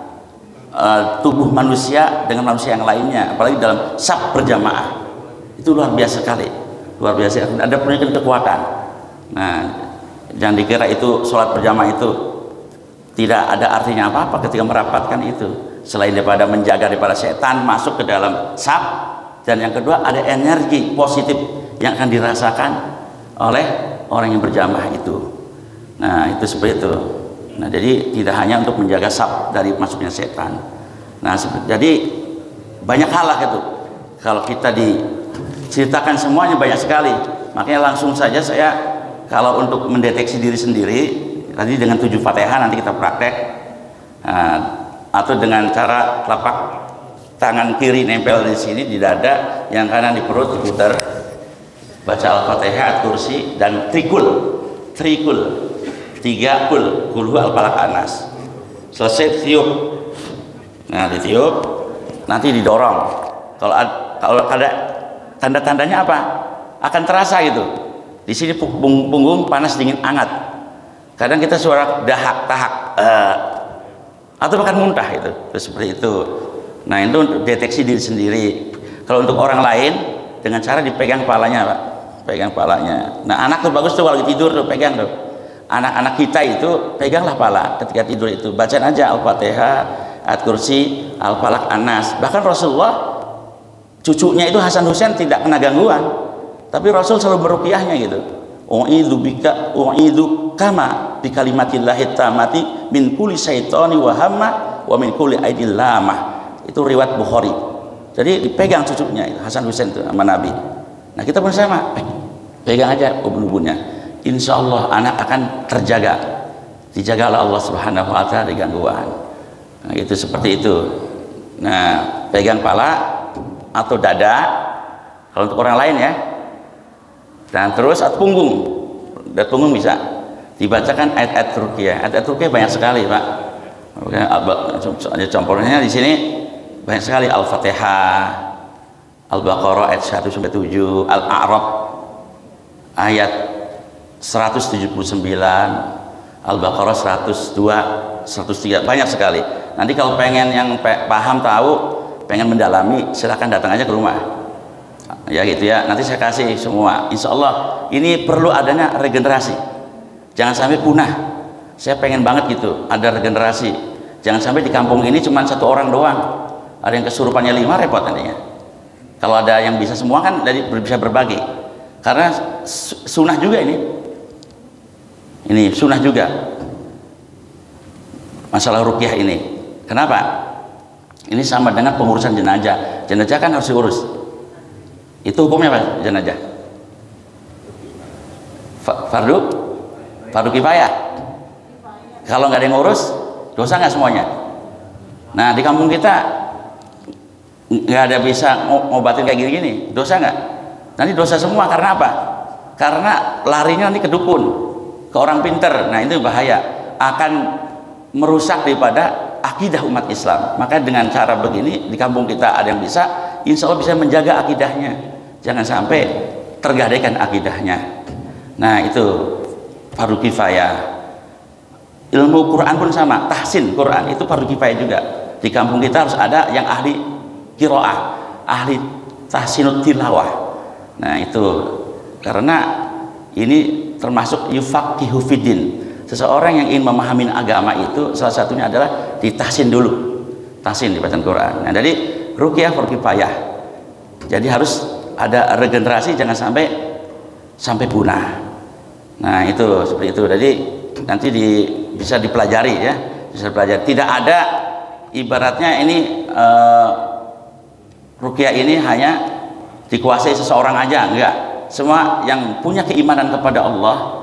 S1: uh, tubuh manusia dengan manusia yang lainnya, apalagi dalam saf berjamaah. Itu luar biasa sekali, luar biasa. Ada punya kekuatan. Nah, jangan dikira itu sholat berjamaah itu tidak ada artinya apa-apa ketika merapatkan itu, selain daripada menjaga daripada setan masuk ke dalam saf. Dan yang kedua, ada energi positif yang akan dirasakan oleh orang yang berjamaah itu. Nah, itu seperti itu. Nah, jadi tidak hanya untuk menjaga saf dari masuknya setan. Nah, jadi banyak hal lah itu. Kalau kita diceritakan semuanya banyak sekali. Makanya langsung saja saya, kalau untuk mendeteksi diri sendiri, tadi dengan tujuh Fatihah nanti kita praktek, nah, atau dengan cara telapak tangan kiri nempel di sini di dada, yang kanan di perut, diputar, baca Al-Fatihah, Kursi, dan trikul, trikul, tiga kul, kulhu Al-Falaq Anas. Selesai tiup, nah ditiup, nanti didorong. Kalau ada, kalau ada tanda-tandanya apa? Akan terasa gitu. Di sini punggung panas, dingin, hangat. Kadang kita suara dahak, tahak, uh, atau bahkan muntah itu, itu seperti itu. Nah, itu untuk deteksi diri sendiri. Kalau untuk orang lain, dengan cara dipegang kepalanya, Pak, pegang kepalanya. Nah, anak tuh bagus tuh kalau tidur tuh pegang tuh. Anak-anak kita itu peganglah kepala ketika tidur itu. Bacaan aja Al-Fatihah, Ayat Kursi, Al-Falaq Anas. Bahkan Rasulullah, cucunya itu Hasan Husain tidak kena gangguan, tapi Rasul selalu meruqyahnya gitu. U'idzu bika u'idzu kama bi kalimatillahi tamati min kulli syaitani wa hamma wa min kulli aidil lamah. Itu riwayat Bukhari. Jadi dipegang cucunya Hasan Husain itu sama Nabi. Nah, kita pun sama, pegang aja ubun-ubunnya. Insya Allah anak akan terjaga, dijaga oleh Allah Subhanahu Wa Taala dari gangguan. Nah, itu seperti itu. Nah, pegang kepala atau dada kalau untuk orang lain ya. Dan terus atau punggung. Dan punggung bisa dibacakan ayat-ayat ruqyah. Ayat-ayat ruqyah banyak sekali, Pak. Contohnya di sini banyak sekali. Al-Fatihah, Al-Baqarah ayat satu sampai tujuh, Al-A'raf ayat seratus tujuh puluh sembilan, Al-Baqarah seratus dua, seratus tiga, banyak sekali. Nanti kalau pengen yang paham tahu, pengen mendalami, silahkan datang aja ke rumah. Ya gitu ya, nanti saya kasih semua. Insya Allah ini perlu adanya regenerasi. Jangan sampai punah. Saya pengen banget gitu, ada regenerasi. Jangan sampai di kampung ini cuma satu orang doang. Ada yang kesurupannya lima, repot nantinya. Kalau ada yang bisa semua kan dari bisa berbagi. Karena sunnah juga ini. Ini sunnah juga. Masalah ruqyah ini. Kenapa? Ini sama dengan pengurusan jenazah. Jenazah kan harus diurus. Itu hukumnya apa jenazah? Fardu? Fardu kifayah. Kalau nggak ada yang ngurus, dosa nggak semuanya? Nah di kampung kita nggak ada bisa ngobatin kayak gini-gini, dosa nggak? Nanti dosa semua karena apa? Karena larinya nanti ke dukun, ke orang pinter. Nah itu bahaya, akan merusak daripada akidah umat Islam. Maka dengan cara begini di kampung kita ada yang bisa, insya Allah bisa menjaga akidahnya. Jangan sampai tergadaikan akidahnya. Nah itu fardu kifayah. Ilmu Quran pun sama, tahsin Quran itu fardu kifayah juga. Di kampung kita harus ada yang ahli qiraah, ahli tahsinut tilawah. Nah itu karena ini termasuk yufaqihu fiddin. Seseorang yang ingin memahami agama itu salah satunya adalah ditahsin dulu, tahsin di bacaan Quran. Nah jadi ruqyah fardu kifayah. Jadi harus ada regenerasi, jangan sampai sampai punah. Nah itu seperti itu. Jadi nanti di, bisa dipelajari ya, bisa dipelajari. Tidak ada ibaratnya ini uh, ruqyah ini hanya dikuasai seseorang aja, enggak. Semua yang punya keimanan kepada Allah,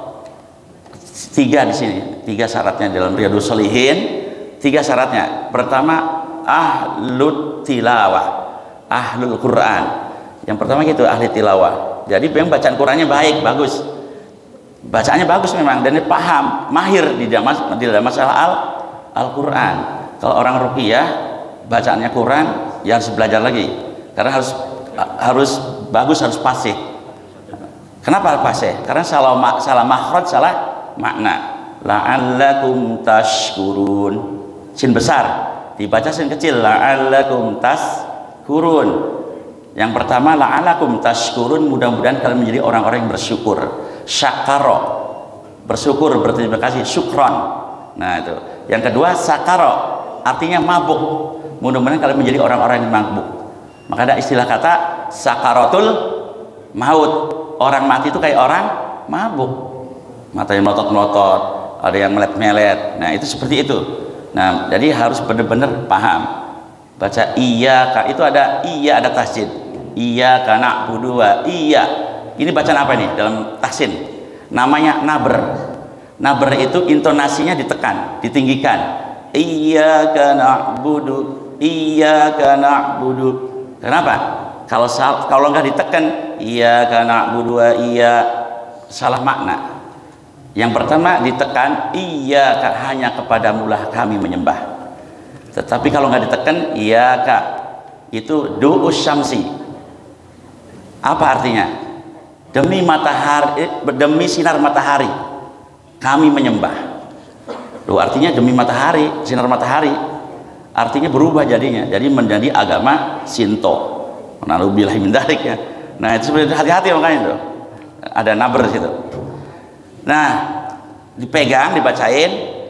S1: tiga di sini, tiga syaratnya dalam Riyadhus Shalihin, tiga syaratnya. Pertama ahlut tilawah, ahlul Quran. Yang pertama gitu, ahli tilawah. Jadi yang bacaan Qurannya baik, bagus. Bacaannya bagus memang dan dia paham, mahir di dalam di dalam masalah al Al-Qur'an. Kalau orang ruqyah bacaannya Quran ya harus belajar lagi. Karena harus harus bagus, harus fasih. Kenapa fasih? Karena salah salah makhraj, salah makna. La'allakum tashkurun. Sin besar dibaca sin kecil, la'allakum tashkurun. Yang pertama la'alakum tashkurun, mudah-mudahan kalian menjadi orang-orang yang bersyukur. Syakaro, bersyukur, berterima kasih, syukron. Nah itu. Yang kedua sakaro, artinya mabuk. Mudah-mudahan kalian menjadi orang-orang yang mabuk. Maka ada istilah kata sakaratul maut. Orang mati itu kayak orang mabuk. Matanya melotot-melotot, ada yang melet-melet. Nah itu seperti itu. Nah jadi harus benar-benar paham. Baca iya, itu ada iya, ada tasjid. Iya kana budua iya. Ini bacaan apa nih dalam tahsin? Namanya nabr. Nabr itu intonasinya ditekan, ditinggikan. Iya kana budu, iya kana budu. Kenapa? Kalau kalau nggak ditekan, iya kana budua iya, salah makna. Yang pertama ditekan, iya hanya kepadamulah kami menyembah. Tetapi kalau nggak ditekan, iya kak, itu du'us syamsi. Apa artinya? Demi matahari, demi sinar matahari, kami menyembah. Loh, artinya demi matahari, sinar matahari, artinya berubah jadinya, jadi menjadi agama Shinto. Na'udzubillahi min dzalik ya. Nah itu sebenarnya hati-hati makanya itu. Ada nabr situ. Nah dipegang, dibacain.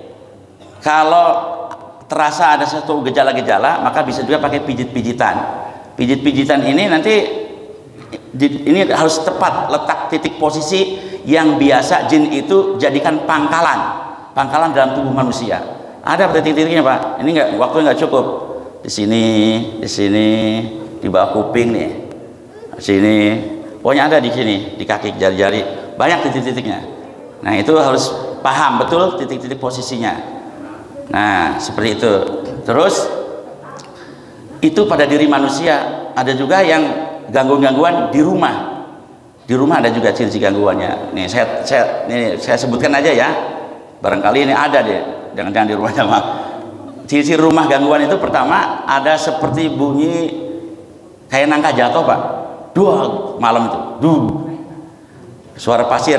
S1: Kalau terasa ada satu gejala-gejala, maka bisa juga pakai pijit-pijitan. Pijit-pijitan ini nanti di, ini harus tepat letak titik posisi yang biasa jin itu jadikan pangkalan, pangkalan dalam tubuh manusia. Ada titik-titiknya Pak. Ini enggak, waktu nggak cukup. Di sini, di sini, di bawah kuping nih, di sini. Pokoknya ada di sini, di kaki, jari-jari, banyak titik-titiknya. Nah itu harus paham betul titik-titik posisinya. Nah seperti itu. Terus itu pada diri manusia. Ada juga yang gangguan-gangguan di rumah. Di rumah ada juga ciri-ciri gangguannya. Nih saya saya nih saya sebutkan aja ya. Barangkali ini ada deh. Jangan-jangan di rumah jamaah. Ciri-ciri rumah gangguan itu pertama ada seperti bunyi kayak nangka jatuh pak. Dua malam itu. Duh. Suara pasir.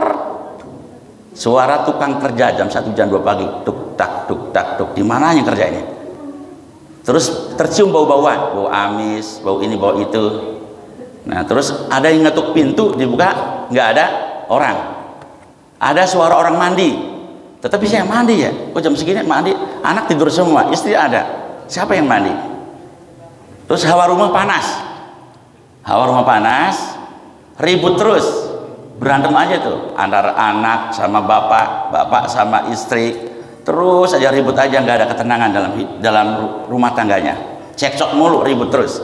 S1: Suara tukang kerja jam satu jam dua pagi. Tuk tak tuk tak tuk. Di mana yang kerja ini? Terus tercium bau-bauan, bau amis, bau ini, bau itu. Nah, terus ada yang ngetuk pintu, dibuka, nggak ada orang. Ada suara orang mandi. Tetapi saya mandi ya. Kok jam segini mandi? Anak tidur semua, istri ada. Siapa yang mandi? Terus hawa rumah panas. Hawa rumah panas, ribut terus. Berantem aja tuh antara anak sama bapak, bapak sama istri. Terus aja ribut aja, nggak ada ketenangan dalam dalam rumah tangganya, cekcok mulu, ribut terus.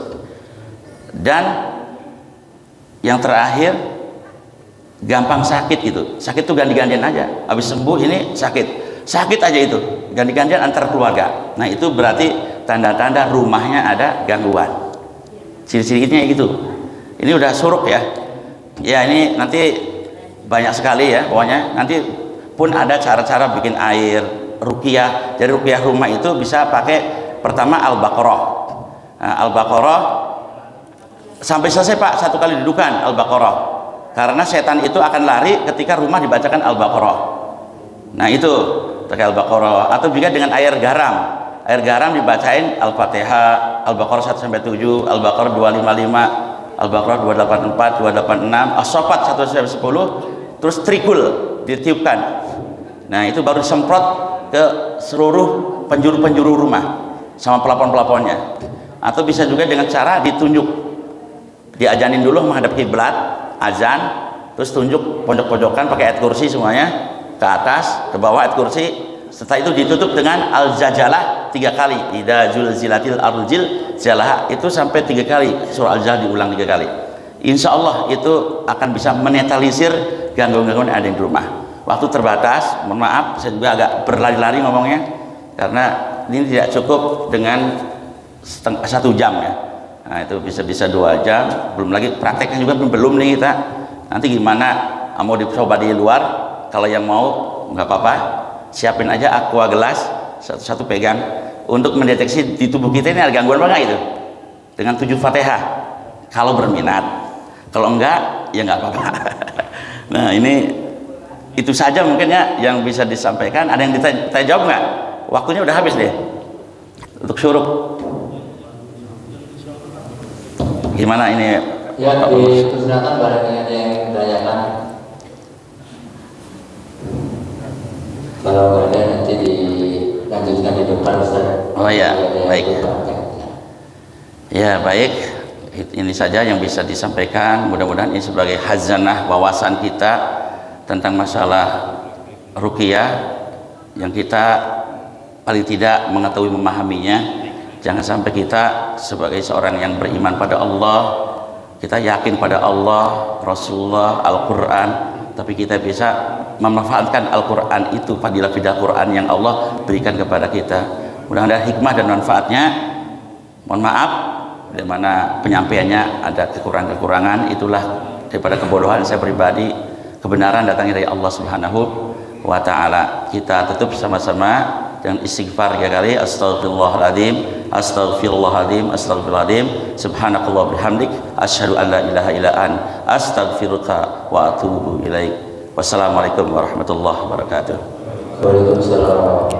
S1: Dan yang terakhir gampang sakit gitu, sakit tuh ganti-gantian aja, habis sembuh ini sakit, sakit aja itu, ganti-gantian antar keluarga. Nah itu berarti tanda-tanda rumahnya ada gangguan. Ciri-cirinya gitu. Ini udah suruk ya. Ya ini nanti banyak sekali ya, pokoknya nanti pun ada cara-cara bikin air. Ruqyah, jadi ruqyah rumah itu bisa pakai pertama Al-Baqarah. Nah, Al-Baqarah sampai selesai pak, satu kali dudukan Al-Baqarah, karena setan itu akan lari ketika rumah dibacakan Al-Baqarah. Nah itu pakai Al-Baqarah, atau juga dengan air garam, air garam dibacain Al-Fatihah, Al-Baqarah satu sampai tujuh, Al-Baqarah dua lima lima, Al-Baqarah dua delapan empat, dua delapan enam, As-Saffat satu sampai sepuluh, terus trikul ditiupkan. Nah itu baru disemprot ke seluruh penjuru-penjuru rumah sama pelapon-pelaponnya. Atau bisa juga dengan cara ditunjuk, diajanin dulu menghadap kiblat, azan, terus tunjuk pojok-pojokan pakai ayat kursi semuanya, ke atas, ke bawah ayat kursi. Setelah itu ditutup dengan al-jajalah tiga kali, idza zulzilatil ardil jalah, itu sampai tiga kali surah al-jalah diulang tiga kali. Insya Allah itu akan bisa menetralisir gangguan-gangguan yang ada di rumah. Waktu terbatas, mohon maaf saya juga agak berlari-lari ngomongnya karena ini tidak cukup dengan setengah, satu jam ya. Nah itu bisa-bisa dua jam, belum lagi prakteknya juga belum nih kita. Nanti gimana mau dicoba di luar, kalau yang mau nggak apa-apa, siapin aja aqua gelas satu-satu pegang untuk mendeteksi di tubuh kita ini ada gangguan apa nggak itu dengan tujuh fatihah kalau berminat. Kalau enggak ya nggak apa-apa. Nah ini itu saja mungkin ya yang bisa disampaikan. Ada yang ditanya jawab nggak? Waktunya udah habis deh untuk syuruk. Gimana ini?
S2: Ya dipersilakan barangnya ada yang ditanyakan. Kalau ada nanti dilanjutkan di depan Ustaz.
S1: Oh ya, baik. Ya baik. Ini saja yang bisa disampaikan. Mudah-mudahan ini sebagai khazanah wawasan kita tentang masalah ruqyah yang kita paling tidak mengetahui memahaminya. Jangan sampai kita sebagai seorang yang beriman pada Allah, kita yakin pada Allah, Rasulullah, Al-Quran, tapi kita bisa memanfaatkan Al-Quran itu, fadilah-fadilah Quran yang Allah berikan kepada kita. Mudah-mudahan hikmah dan manfaatnya. Mohon maaf bagaimana penyampaiannya ada kekurangan-kekurangan, itulah daripada kebodohan saya pribadi. Kebenaran datangnya dari Allah Subhanahu wa taala. Kita tutup sama-sama dengan istighfar tiga kali. Astaghfirullahaladzim, astaghfirullahaladzim, astaghfirullahaladzim. Subhanakallah bihamdik, asyhadu an la ilaha illa an, astaghfiruka wa atubu ilaik. Wassalamualaikum warahmatullahi wabarakatuh.
S2: Waalaikumsalam.